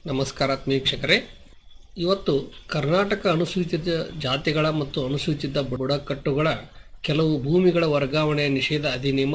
ನಮಸ್ಕಾರ ವೀಕ್ಷಕರೇ, ಇವತ್ತು ಕರ್ನಾಟಕ ಅನುಸೂಚಿತ ಜಾತಿಗಳ ಮತ್ತು ಅನುಸೂಚಿತ ಬುಡಕಟ್ಟುಗಳ ಕೆಲವು ಭೂಮಿಗಳ ವರ್ಗಾವಣೆ ನಿಷೇಧ ಅಧಿನಿಯಮ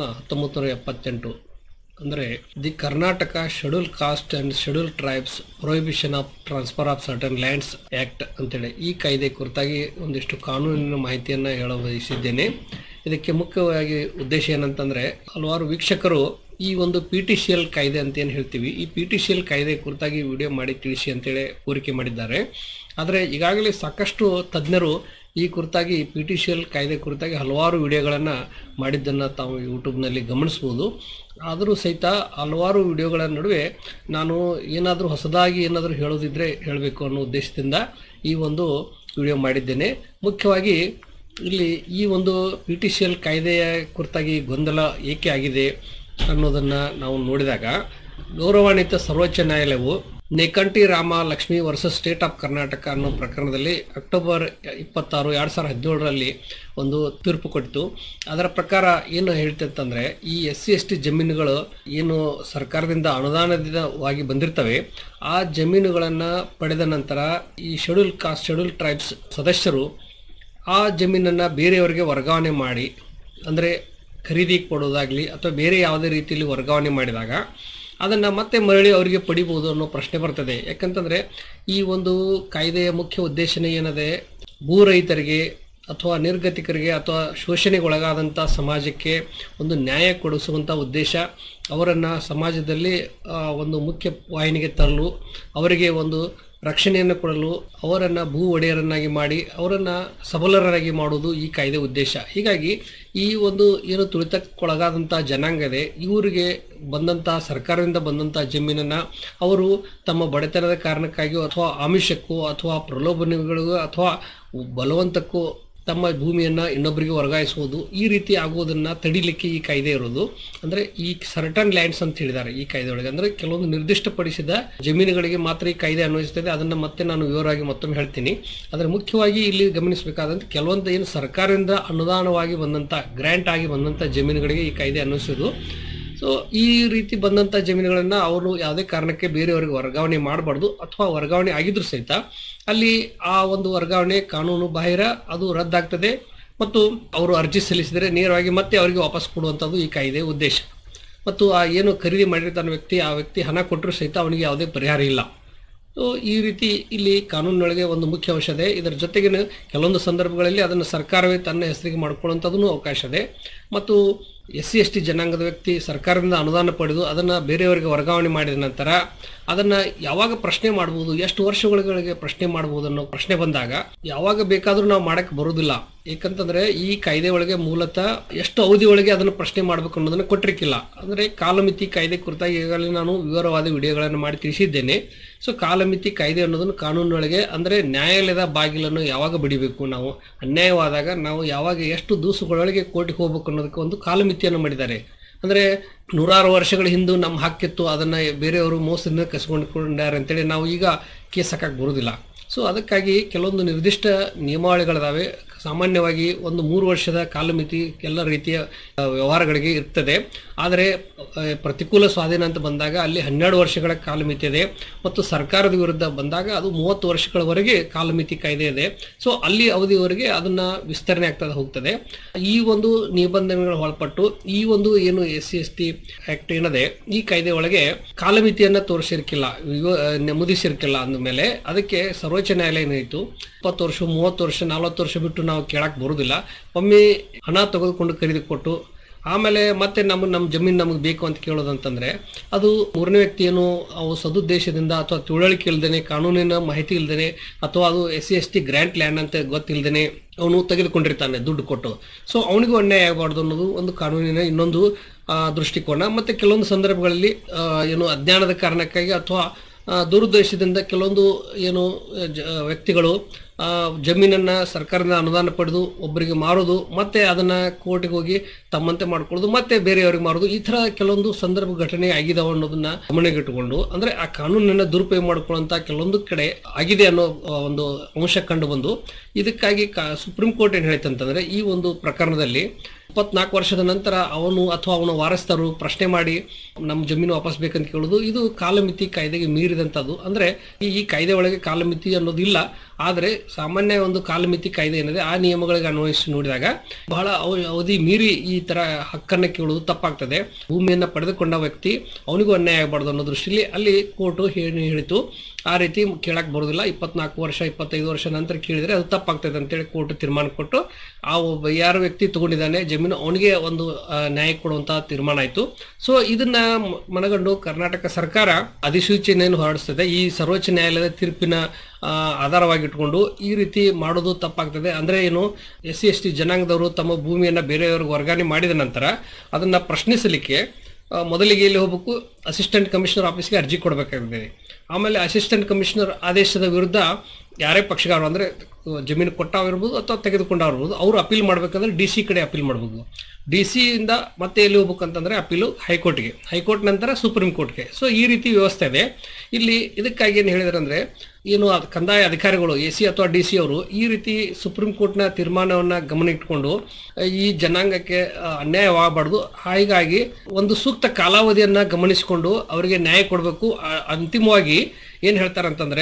1978 ಅಂದರೆ the Karnataka schedule caste and schedule tribes prohibition of transfer of certain lands act ಅಂತೇಳಿ ಈ ಕಾಯ್ದೆ ಕುರಿತಾಗಿ ಒಂದಿಷ್ಟು ಕಾನೂನಿನ ಮಾಹಿತಿಯನ್ನು ಹೇಳಬಯಸಿದ್ದೇನೆ. ಇದಕ್ಕೆ ಮುಖ್ಯವಾಗಿ ಉದ್ದೇಶ ಏನಂತಂದರೆ, ಹಲವಾರು ವೀಕ್ಷಕರು ಈ ಒಂದು PTCL ಕಾಯ್ದೆ ಅಂತ ಏನು ಹೇಳ್ತೀವಿ, ಈ PTCL ಕಾಯ್ದೆ ಕುರಿತಾಗಿ ವಿಡಿಯೋ ಮಾಡಿ ತಿಳಿಸಿ ಅಂತೇಳಿ ಕೋರಿಕೆ ಮಾಡಿದ್ದಾರೆ. ಆದರೆ ಈಗಾಗಲೇ ಸಾಕಷ್ಟು ತಜ್ಞರು ಈ ಕುರಿತಾಗಿ PTCL ಕಾಯ್ದೆ ಕುರಿತಾಗಿ ಹಲವಾರು ವಿಡಿಯೋಗಳನ್ನು ಮಾಡಿದ್ದನ್ನು ತಾವು ಯೂಟ್ಯೂಬ್ನಲ್ಲಿ ಗಮನಿಸ್ಬೋದು. ಆದರೂ ಸಹಿತ ಹಲವಾರು ವಿಡಿಯೋಗಳ ನಡುವೆ ನಾನು ಏನಾದರೂ ಹೊಸದಾಗಿ ಏನಾದರೂ ಹೇಳೋದಿದ್ರೆ ಹೇಳಬೇಕು ಅನ್ನೋ ಉದ್ದೇಶದಿಂದ ಈ ಒಂದು ವಿಡಿಯೋ ಮಾಡಿದ್ದೇನೆ. ಮುಖ್ಯವಾಗಿ ಇಲ್ಲಿ ಈ ಒಂದು PTCL ಕಾಯ್ದೆಯ ಕುರಿತಾಗಿ ಗೊಂದಲ ಏಕೆ ಆಗಿದೆ ಅನ್ನೋದನ್ನು ನಾವು ನೋಡಿದಾಗ, ಗೌರವಾನ್ವಿತ ಸರ್ವೋಚ್ಚ ನ್ಯಾಯಾಲಯವು Nekkanti Rama Lakshmi versus state of Karnataka ಅನ್ನೋ ಪ್ರಕರಣದಲ್ಲಿ ಅಕ್ಟೋಬರ್ 26, 2017ರಲ್ಲಿ ಒಂದು ತೀರ್ಪು ಕೊಟ್ಟಿತು. ಅದರ ಪ್ರಕಾರ ಏನು ಹೇಳ್ತಂತಂದರೆ, ಈ SC/ST ಜಮೀನುಗಳು ಏನು ಸರ್ಕಾರದಿಂದ ಅನುದಾನವಾಗಿ ಬಂದಿರ್ತವೆ, ಆ ಜಮೀನುಗಳನ್ನು ಪಡೆದ ನಂತರ ಈ ಶೆಡ್ಯೂಲ್ ಕಾಸ್ಟ್ ಶೆಡ್ಯೂಲ್ ಟ್ರೈಬ್ಸ್ ಸದಸ್ಯರು ಆ ಜಮೀನನ್ನು ಬೇರೆಯವರಿಗೆ ವರ್ಗಾವಣೆ ಮಾಡಿ, ಅಂದರೆ ಖರೀದಿ ಕೊಡೋದಾಗಲಿ ಅಥವಾ ಬೇರೆ ಯಾವುದೇ ರೀತಿಯಲ್ಲಿ ವರ್ಗಾವಣೆ ಮಾಡಿದಾಗ ಅದನ್ನು ಮತ್ತೆ ಮರಳಿ ಅವರಿಗೆ ಪಡಿಬೋದು ಅನ್ನೋ ಪ್ರಶ್ನೆ ಬರ್ತದೆ. ಯಾಕಂತಂದರೆ ಈ ಒಂದು ಕಾಯ್ದೆಯ ಮುಖ್ಯ ಉದ್ದೇಶನೇ ಏನದೆ, ಭೂ ರೈತರಿಗೆ ಅಥವಾ ನಿರ್ಗತಿಕರಿಗೆ ಅಥವಾ ಶೋಷಣೆಗೊಳಗಾದಂಥ ಸಮಾಜಕ್ಕೆ ಒಂದು ನ್ಯಾಯ ಕೊಡಿಸುವಂಥ ಉದ್ದೇಶ, ಅವರನ್ನು ಸಮಾಜದಲ್ಲಿ ಒಂದು ಮುಖ್ಯ ವಾಹಿನಿಗೆ ತರಲು, ಅವರಿಗೆ ಒಂದು ರಕ್ಷಣೆಯನ್ನು ಕೊಡಲು, ಅವರನ್ನು ಭೂ ಒಡೆಯರನ್ನಾಗಿ ಮಾಡಿ ಅವರನ್ನು ಸಬಲರಾಗಿ ಮಾಡುವುದು ಈ ಕಾಯ್ದೆ ಉದ್ದೇಶ. ಹೀಗಾಗಿ ಈ ಒಂದು ಏನು ತುಳಿತಕ್ಕೊಳಗಾದಂಥ ಜನಾಂಗ ಇದೆ, ಇವರಿಗೆ ಬಂದಂಥ ಸರ್ಕಾರದಿಂದ ಬಂದಂಥ ಜಮೀನನ್ನು ಅವರು ತಮ್ಮ ಬಡತನದ ಕಾರಣಕ್ಕಾಗಿಯೋ ಅಥವಾ ಆಮಿಷಕ್ಕೂ ಅಥವಾ ಪ್ರಲೋಭನೆಗಳಿಗೂ ಅಥವಾ ಬಲವಂತಕ್ಕೂ ತಮ್ಮ ಭೂಮಿಯನ್ನು ಇನ್ನೊಬ್ಬರಿಗೆ ವರ್ಗಾಯಿಸುವುದು, ಈ ರೀತಿ ಆಗುವುದನ್ನು ತಡಿಲಿಕ್ಕೆ ಈ ಕಾಯ್ದೆ ಇರೋದು. ಅಂದರೆ ಈ ಸರ್ಟನ್ ಲ್ಯಾಂಡ್ಸ್ ಅಂತ ಹೇಳಿದ್ದಾರೆ ಈ ಕಾಯ್ದೆ ಒಳಗೆ. ಅಂದರೆ ಕೆಲವೊಂದು ನಿರ್ದಿಷ್ಟಪಡಿಸಿದ ಜಮೀನುಗಳಿಗೆ ಮಾತ್ರ ಈ ಕಾಯ್ದೆ ಅನ್ವಯಿಸ್ತದೆ. ಅದನ್ನು ಮತ್ತೆ ನಾನು ವಿವರವಾಗಿ ಮತ್ತೊಮ್ಮೆ ಹೇಳ್ತೀನಿ. ಆದರೆ ಮುಖ್ಯವಾಗಿ ಇಲ್ಲಿ ಗಮನಿಸಬೇಕಾದಂಥ ಕೆಲವೊಂದು ಏನು ಸರ್ಕಾರದಿಂದ ಅನುದಾನವಾಗಿ ಬಂದಂಥ ಗ್ರ್ಯಾಂಟ್ ಆಗಿ ಬಂದಂಥ ಜಮೀನುಗಳಿಗೆ ಈ ಕಾಯ್ದೆ ಅನ್ವಯಿಸೋದು. ಸೊ ಈ ರೀತಿ ಬಂದಂಥ ಜಮೀನುಗಳನ್ನು ಅವರು ಯಾವುದೇ ಕಾರಣಕ್ಕೆ ಬೇರೆಯವರಿಗೆ ವರ್ಗಾವಣೆ ಮಾಡಬಾರ್ದು, ಅಥವಾ ವರ್ಗಾವಣೆ ಆಗಿದ್ರೂ ಸಹಿತ ಅಲ್ಲಿ ಆ ಒಂದು ವರ್ಗಾವಣೆ ಕಾನೂನು ಬಾಹಿರ, ಅದು ರದ್ದಾಗ್ತದೆ ಮತ್ತು ಅವರು ಅರ್ಜಿ ಸಲ್ಲಿಸಿದರೆ ನೇರವಾಗಿ ಮತ್ತೆ ಅವರಿಗೆ ವಾಪಸ್ ಕೊಡುವಂಥದ್ದು ಈ ಕಾಯ್ದೆ ಉದ್ದೇಶ. ಮತ್ತು ಆ ಏನು ಖರೀದಿ ಮಾಡಿರ್ತಾನೆ ವ್ಯಕ್ತಿ, ಆ ವ್ಯಕ್ತಿ ಹಣ ಕೊಟ್ಟರೂ ಸಹಿತ ಅವನಿಗೆ ಯಾವುದೇ ಪರಿಹಾರ ಇಲ್ಲ. ಸೊ ಈ ರೀತಿ ಇಲ್ಲಿ ಕಾನೂನಿನೊಳಗೆ ಒಂದು ಮುಖ್ಯ ಅಂಶ ಇದೆ. ಇದರ ಜೊತೆಗಿನ ಕೆಲವೊಂದು ಸಂದರ್ಭಗಳಲ್ಲಿ ಅದನ್ನು ಸರ್ಕಾರವೇ ತನ್ನ ಹೆಸರಿಗೆ ಮಾಡ್ಕೊಳ್ಳುವಂಥದ್ದು ಅವಕಾಶ ಇದೆ. ಮತ್ತು SC/ST ಜನಾಂಗದ ವ್ಯಕ್ತಿ ಸರ್ಕಾರದಿಂದ ಅನುದಾನ ಪಡೆದು ಅದನ್ನು ಬೇರೆಯವರಿಗೆ ವರ್ಗಾವಣೆ ಮಾಡಿದ ನಂತರ ಅದನ್ನು ಯಾವಾಗ ಪ್ರಶ್ನೆ ಮಾಡ್ಬೋದು, ಎಷ್ಟು ವರ್ಷಗಳಿಗೆ ಪ್ರಶ್ನೆ ಮಾಡ್ಬೋದು ಅನ್ನೋ ಪ್ರಶ್ನೆ ಬಂದಾಗ ಯಾವಾಗ ಬೇಕಾದರೂ ನಾವು ಮಾಡೋಕ್ಕೆ ಬರೋದಿಲ್ಲ. ಏಕಂತಂದರೆ ಈ ಕಾಯ್ದೆ ಒಳಗೆ ಮೂಲತಃ ಎಷ್ಟು ಅವಧಿ ಒಳಗೆ ಅದನ್ನು ಪ್ರಶ್ನೆ ಮಾಡಬೇಕು ಅನ್ನೋದನ್ನು ಕೊಟ್ಟಿರಕ್ಕಿಲ್ಲ. ಅಂದರೆ ಕಾಲಮಿತಿ ಕಾಯ್ದೆ ಕುರಿತಾಗಿ ಈಗಾಗಲೇ ನಾನು ವಿವರವಾದ ವಿಡಿಯೋಗಳನ್ನು ಮಾಡಿ ತಿಳಿಸಿದ್ದೇನೆ. ಸೊ ಕಾಲಮಿತಿ ಕಾಯ್ದೆ ಅನ್ನೋದನ್ನು ಕಾನೂನಿನೊಳಗೆ, ಅಂದರೆ ನ್ಯಾಯಾಲಯದ ಬಾಗಿಲನ್ನು ಯಾವಾಗ ಬಡಿಬೇಕು, ನಾವು ಅನ್ಯಾಯವಾದಾಗ ನಾವು ಯಾವಾಗ ಎಷ್ಟು ದಿವಸಗಳೊಳಗೆ ಕೋರ್ಟಿಗೆ ಹೋಗ್ಬೇಕು ಅನ್ನೋದಕ್ಕೆ ಒಂದು ಕಾಲಮಿತಿಯನ್ನು ಮಾಡಿದ್ದಾರೆ. ಅಂದರೆ 100 ವರ್ಷಗಳ ಹಿಂದೆ ನಮ್ಮ ಹಕ್ಕಿತ್ತು, ಅದನ್ನು ಬೇರೆಯವರು ಮೋಸದಿಂದ ಕಸ್ಕೊಂಡ್ಕೊಂಡಾರೆ ಅಂತೇಳಿ ನಾವು ಈಗ ಕೇಸ್ ಹಾಕಕ್ಕೆ ಬರೋದಿಲ್ಲ. ಸೊ ಅದಕ್ಕಾಗಿ ಕೆಲವೊಂದು ನಿರ್ದಿಷ್ಟ ನಿಯಮಾವಳಿಗಳಿದಾವೆ. ಸಾಮಾನ್ಯವಾಗಿ ಒಂದು 3 ವರ್ಷದ ಕಾಲಮಿತಿ ಎಲ್ಲ ರೀತಿಯ ವ್ಯವಹಾರಗಳಿಗೆ ಇರ್ತದೆ. ಆದರೆ ಪ್ರತಿಕೂಲ ಸ್ವಾಧೀನ ಅಂತ ಬಂದಾಗ ಅಲ್ಲಿ 12 ವರ್ಷಗಳ ಕಾಲಮಿತಿ ಇದೆ. ಮತ್ತು ಸರ್ಕಾರದ ವಿರುದ್ಧ ಬಂದಾಗ ಅದು 30 ವರ್ಷಗಳವರೆಗೆ ಕಾಲಮಿತಿ ಕಾಯ್ದೆ ಇದೆ. ಸೊ ಅಲ್ಲಿ ಅವಧಿವರೆಗೆ ಅದನ್ನು ವಿಸ್ತರಣೆ ಆಗ್ತಾ ಹೋಗ್ತದೆ. ಈ ಒಂದು ನಿಬಂಧನೆಗಳು ಒಳಪಟ್ಟು ಈ ಒಂದು ಏನು SC/ST ಆಕ್ಟ್ ಏನಿದೆ, ಈ ಕಾಯ್ದೆ ಒಳಗೆ ಕಾಲಮಿತಿಯನ್ನು ತೋರಿಸಿರ್ಕಿಲ್ಲ, ನಮೂದಿಸಿರ್ಕಿಲ್ಲ. ಅಂದಮೇಲೆ ಅದಕ್ಕೆ ಸರ್ವೋಚ್ಚ ನ್ಯಾಯಾಲಯ ಏನಾಯಿತು, 20 ವರ್ಷ, 30 ವರ್ಷ, 40 ವರ್ಷ ಬಿಟ್ಟು ನಾವು ಕೇಳಕ್ಕೆ ಬರೋದಿಲ್ಲ. ಒಮ್ಮೆ ಹಣ ತೆಗೆದುಕೊಂಡು ಖರೀದಿ ಕೊಟ್ಟು ಆಮೇಲೆ ಮತ್ತೆ ನಮ್ಮ ಜಮೀನು ನಮಗೆ ಬೇಕು ಅಂತ ಕೇಳೋದಂತಂದರೆ, ಅದು ಮೂರನೇ ವ್ಯಕ್ತಿ ಏನು ಅವು ಸದುದ್ದೇಶದಿಂದ ಅಥವಾ ತಿಳುವಳಿಕೆ ಇಲ್ದೇನೆ, ಕಾನೂನಿನ ಮಾಹಿತಿ ಇಲ್ದೇನೆ, ಅಥವಾ ಅದು SC/ST ಗ್ರ್ಯಾಂಟ್ ಲ್ಯಾಂಡ್ ಅಂತ ಗೊತ್ತಿಲ್ದೇನೆ ಅವನು ತೆಗೆದುಕೊಂಡಿರ್ತಾನೆ ದುಡ್ಡು ಕೊಟ್ಟು. ಸೊ ಅವನಿಗೂ ಅನ್ಯಾಯ ಆಗಬಾರ್ದು ಅನ್ನೋದು ಒಂದು ಕಾನೂನಿನ ಇನ್ನೊಂದು ದೃಷ್ಟಿಕೋನ. ಮತ್ತು ಕೆಲವೊಂದು ಸಂದರ್ಭಗಳಲ್ಲಿ ಏನು ಅಜ್ಞಾನದ ಕಾರಣಕ್ಕಾಗಿ ಅಥವಾ ದುರುದ್ದೇಶದಿಂದ ಕೆಲವೊಂದು ಏನು ವ್ಯಕ್ತಿಗಳು ಜಮೀನನ್ನು ಸರ್ಕಾರದಿಂದ ಅನುದಾನ ಪಡೆದು ಒಬ್ಬರಿಗೆ ಮಾರೋದು, ಮತ್ತೆ ಅದನ್ನು ಕೋರ್ಟಿಗೆ ಹೋಗಿ ತಮ್ಮಂತೆ ಮಾಡ್ಕೊಳ್ಳೋದು, ಮತ್ತೆ ಬೇರೆಯವ್ರಿಗೆ ಮಾರೋದು, ಈ ಥರ ಕೆಲವೊಂದು ಸಂದರ್ಭ ಘಟನೆ ಆಗಿದಾವೆ ಅನ್ನೋದನ್ನ ಗಮನಗಿಟ್ಟುಕೊಂಡು, ಅಂದರೆ ಆ ಕಾನೂನನ್ನು ದುರುಪಯೋಗ ಮಾಡ್ಕೊಳ್ಳೋಂಥ ಕೆಲವೊಂದು ಕಡೆ ಆಗಿದೆ ಅನ್ನೋ ಒಂದು ಅಂಶ ಕಂಡು ಬಂದು, ಇದಕ್ಕಾಗಿ ಸುಪ್ರೀಂ ಕೋರ್ಟ್ ಏನು ಹೇಳ್ತಂತಂದರೆ, ಈ ಒಂದು ಪ್ರಕರಣದಲ್ಲಿ 24 ವರ್ಷದ ನಂತರ ಅವನು ಅಥವಾ ಅವನ ವಾರಸ್ಥರು ಪ್ರಶ್ನೆ ಮಾಡಿ ನಮ್ಮ ಜಮೀನು ವಾಪಸ್ ಬೇಕಂತ ಕೇಳೋದು ಇದು ಕಾಲಮಿತಿ ಕಾಯ್ದೆಗೆ ಮೀರಿದಂಥದ್ದು. ಅಂದರೆ ಈ ಕಾಯ್ದೆ ಒಳಗೆ ಕಾಲಮಿತಿ ಅನ್ನೋದಿಲ್ಲ, ಆದರೆ ಸಾಮಾನ್ಯ ಒಂದು ಕಾಲಮಿತಿ ಕಾಯ್ದೆ ಏನಿದೆ ಆ ನಿಯಮಗಳಿಗೆ ಅನ್ವಯಿಸಿ ನೋಡಿದಾಗ ಬಹಳ ಅವಧಿ ಮೀರಿ ಈ ತರ ಹಕ್ಕನ್ನು ಕೇಳುವುದು ತಪ್ಪಾಗ್ತದೆ. ಭೂಮಿಯನ್ನು ಪಡೆದುಕೊಂಡ ವ್ಯಕ್ತಿ ಅವನಿಗೂ ಅನ್ಯಾಯ ಆಗಬಾರ್ದು ಅನ್ನೋ ದೃಷ್ಟಿಯಲ್ಲಿ ಅಲ್ಲಿ ಕೋರ್ಟು ಹೇಳಿತು ಆ ರೀತಿ ಕೇಳಕ್ ಬರೋದಿಲ್ಲ. 24 ವರ್ಷ 25 ವರ್ಷ ನಂತರ ಕೇಳಿದರೆ ಅದು ತಪ್ಪಾಗ್ತದೆ ಅಂತೇಳಿ ಕೋರ್ಟ್ ತೀರ್ಮಾನ ಕೊಟ್ಟು ಆ ಒಬ್ಬ ಯಾರು ವ್ಯಕ್ತಿ ತಗೊಂಡಿದ್ದಾನೆ ಜಮೀನು ಅವನಿಗೆ ಒಂದು ನ್ಯಾಯ ಕೊಡುವಂತ ತೀರ್ಮಾನ ಆಯಿತು. ಸೊ ಇದನ್ನ ಮನಗಂಡು ಕರ್ನಾಟಕ ಸರ್ಕಾರ ಅಧಿಸೂಚನೆಯನ್ನು ಹೊರಡಿಸ್ತದೆ. ಈ ಸರ್ವೋಚ್ಚ ನ್ಯಾಯಾಲಯದ ತೀರ್ಪಿನ ಆಧಾರವಾಗಿಟ್ಕೊಂಡು ಈ ರೀತಿ ಮಾಡೋದು ತಪ್ಪಾಗ್ತದೆ. ಅಂದ್ರೆ ಏನು, SC/ST ಜನಾಂಗದವರು ತಮ್ಮ ಭೂಮಿಯನ್ನ ಬೇರೆಯವ್ರಿಗೆ ವರ್ಗಾವಣೆ ಮಾಡಿದ ನಂತರ ಅದನ್ನ ಪ್ರಶ್ನಿಸಲಿಕ್ಕೆ ಮೊದಲಿಗೆ ಎಲ್ಲಿ ಹೋಗಬೇಕು, ಅಸಿಸ್ಟೆಂಟ್ ಕಮಿಷನರ್ ಆಫೀಸ್ಗೆ ಅರ್ಜಿ ಕೊಡಬೇಕಾಗಿದೆ. ಆಮೇಲೆ ಅಸಿಸ್ಟೆಂಟ್ ಕಮಿಷನರ್ ಆದೇಶದ ವಿರುದ್ಧ ಯಾರೇ ಪಕ್ಷಗಾರರು ಅಂದರೆ ಜಮೀನು ಕೊಟ್ಟವಿರ್ಬೋದು ಅಥವಾ ತೆಗೆದುಕೊಂಡವಿರ್ಬೋದು ಅವರು ಅಪೀಲ್ ಮಾಡಬೇಕಂದ್ರೆ DC ಕಡೆ ಅಪೀಲ್ ಮಾಡಬೇಕು. DC ಇಂದ ಮತ್ತೆ ಎಲ್ಲಿ ಹೋಗ್ಬೇಕು ಅಂತಂದರೆ ಅಪೀಲು ಹೈಕೋರ್ಟ್ಗೆ, ಹೈಕೋರ್ಟ್ ನಂತರ ಸುಪ್ರೀಂ ಕೋರ್ಟ್ಗೆ. ಸೊ ಈ ರೀತಿ ವ್ಯವಸ್ಥೆ ಇದೆ ಇಲ್ಲಿ. ಇದಕ್ಕಾಗಿ ಏನು ಹೇಳಿದ್ರೆ ಅಂದರೆ ಏನು ಕಂದಾಯ ಅಧಿಕಾರಿಗಳು AC ಅಥವಾ DC ಅವರು ಈ ರೀತಿ ಸುಪ್ರೀಂ ಕೋರ್ಟ್ನ ತೀರ್ಮಾನವನ್ನು ಗಮನ ಇಟ್ಕೊಂಡು ಈ ಜನಾಂಗಕ್ಕೆ ಅನ್ಯಾಯವಾಗಬಾರ್ದು, ಹೀಗಾಗಿ ಒಂದು ಸೂಕ್ತ ಕಾಲಾವಧಿಯನ್ನು ಗಮನಿಸಿಕೊಂಡು ಅವರಿಗೆ ನ್ಯಾಯ ಕೊಡಬೇಕು. ಅಂತಿಮವಾಗಿ ಏನು ಹೇಳ್ತಾರೆ ಅಂತಂದರೆ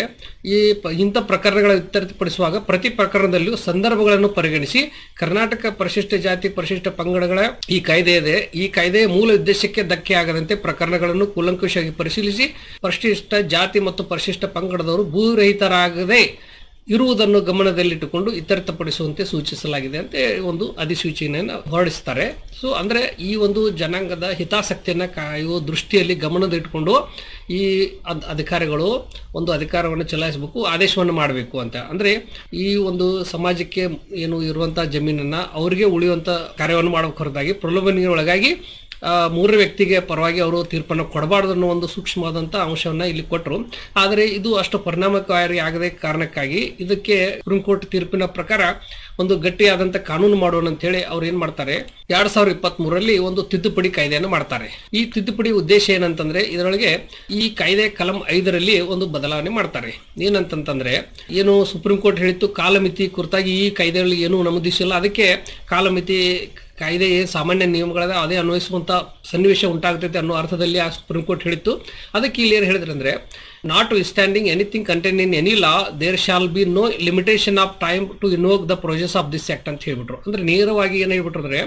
ಇಂಥ ಪ್ರಕರಣಗಳ ಇತ್ಯರ್ಥಪಡಿಸುವಾಗ ಪ್ರತಿ ಪ್ರಕರಣದಲ್ಲಿಯೂ ಸಂದರ್ಭಗಳನ್ನು ಪರಿಗಣಿಸಿ ಕರ್ನಾಟಕ ಪರಿಶಿಷ್ಟ ಜಾತಿ ಪರಿಶಿಷ್ಟ ಪಂಗಡಗಳ ಈ ಕಾಯ್ದೆ ಇದೆ, ಈ ಕಾಯ್ದೆಯ ಮೂಲ ಉದ್ದೇಶಕ್ಕೆ ಧಕ್ಕೆ ಆಗದಂತೆ ಪ್ರಕರಣಗಳನ್ನು ಕೂಲಂಕುಷವಾಗಿ ಪರಿಶೀಲಿಸಿ ಪರಿಶಿಷ್ಟ ಜಾತಿ ಮತ್ತು ಪರಿಶಿಷ್ಟ ಪಂಗಡದವರು ಭೂರಹಿತರಾಗದೆ ಇರುವುದನ್ನು ಗಮನದಲ್ಲಿಟ್ಟುಕೊಂಡು ಇತ್ಯರ್ಥಪಡಿಸುವಂತೆ ಸೂಚಿಸಲಾಗಿದೆ ಅಂತ ಒಂದು ಅಧಿಸೂಚನೆಯನ್ನು ಹೊರಡಿಸ್ತಾರೆ. ಸೊ ಅಂದರೆ ಈ ಒಂದು ಜನಾಂಗದ ಹಿತಾಸಕ್ತಿಯನ್ನು ಕಾಯುವ ದೃಷ್ಟಿಯಲ್ಲಿ ಗಮನದಲ್ಲಿಟ್ಟುಕೊಂಡು ಈ ಅಧಿಕಾರಿಗಳು ಒಂದು ಅಧಿಕಾರವನ್ನು ಚಲಾಯಿಸಬೇಕು, ಆದೇಶವನ್ನು ಮಾಡಬೇಕು ಅಂತ. ಅಂದರೆ ಈ ಒಂದು ಸಮಾಜಕ್ಕೆ ಏನು ಇರುವಂಥ ಜಮೀನನ್ನು ಅವರಿಗೆ ಉಳಿಯುವಂಥ ಕಾರ್ಯವನ್ನು ಮಾಡಬೇಕು ಹೊರತಾಗಿ ಪ್ರಲೋಭನೆಗೆ ಒಳಗಾಗಿ ಮೂರನೇ ವ್ಯಕ್ತಿಗೆ ಪರವಾಗಿ ಅವರು ತೀರ್ಪನ್ನು ಕೊಡಬಾರ್ದು ಅನ್ನೋ ಒಂದು ಸೂಕ್ಷ್ಮವಾದಂಥ ಅಂಶವನ್ನು ಇಲ್ಲಿ ಕೊಟ್ಟರು. ಆದರೆ ಇದು ಅಷ್ಟು ಪರಿಣಾಮಕಾರಿ ಆಗದೆ ಕಾರಣಕ್ಕಾಗಿ ಇದಕ್ಕೆ ಸುಪ್ರೀಂ ಕೋರ್ಟ್ ತೀರ್ಪಿನ ಪ್ರಕಾರ ಒಂದು ಗಟ್ಟಿಯಾದಂಥ ಕಾನೂನು ಮಾಡೋಣ ಅಂತೇಳಿ ಅವ್ರು ಏನು ಮಾಡ್ತಾರೆ, 2023ರಲ್ಲಿ ಒಂದು ತಿದ್ದುಪಡಿ ಕಾಯ್ದೆಯನ್ನು ಮಾಡ್ತಾರೆ. ಈ ತಿದ್ದುಪಡಿ ಉದ್ದೇಶ ಏನಂತಂದ್ರೆ ಇದರೊಳಗೆ ಈ ಕಾಯ್ದೆ ಕಲಂ 5ರಲ್ಲಿ ಒಂದು ಬದಲಾವಣೆ ಮಾಡ್ತಾರೆ. ಏನಂತಂತಂದ್ರೆ ಏನು ಸುಪ್ರೀಂ ಕೋರ್ಟ್ ಹೇಳಿತ್ತು ಕಾಲಮಿತಿ ಕುರಿತಾಗಿ ಈ ಕಾಯ್ದೆಯಲ್ಲಿ ಏನು ನಮೂದಿಸಿಲ್ಲ, ಅದಕ್ಕೆ ಕಾಲಮಿತಿ ಕಾಯ್ದೆ ಸಾಮಾನ್ಯ ನಿಯಮಗಳದ ಅದೇ ಅನ್ವಯಿಸುವಂಥ ಸನ್ನಿವೇಶ ಉಂಟಾಗ್ತೈತೆ ಅನ್ನೋ ಅರ್ಥದಲ್ಲಿ ಆ ಸುಪ್ರೀಂ ಕೋರ್ಟ್ ಹೇಳಿತ್ತು. ಅದಕ್ಕೆ ಇಲ್ಲಿ ಏನು ಹೇಳಿದ್ರೆ ಅಂದರೆ notwithstanding anything contained in any law there shall be no limitation of time to invoke the process of this act ಅಂತ ಹೇಳ್ಬಿಟ್ರು. ಅಂದರೆ ನೇರವಾಗಿ ಏನು ಹೇಳ್ಬಿಟ್ರು ಅಂದರೆ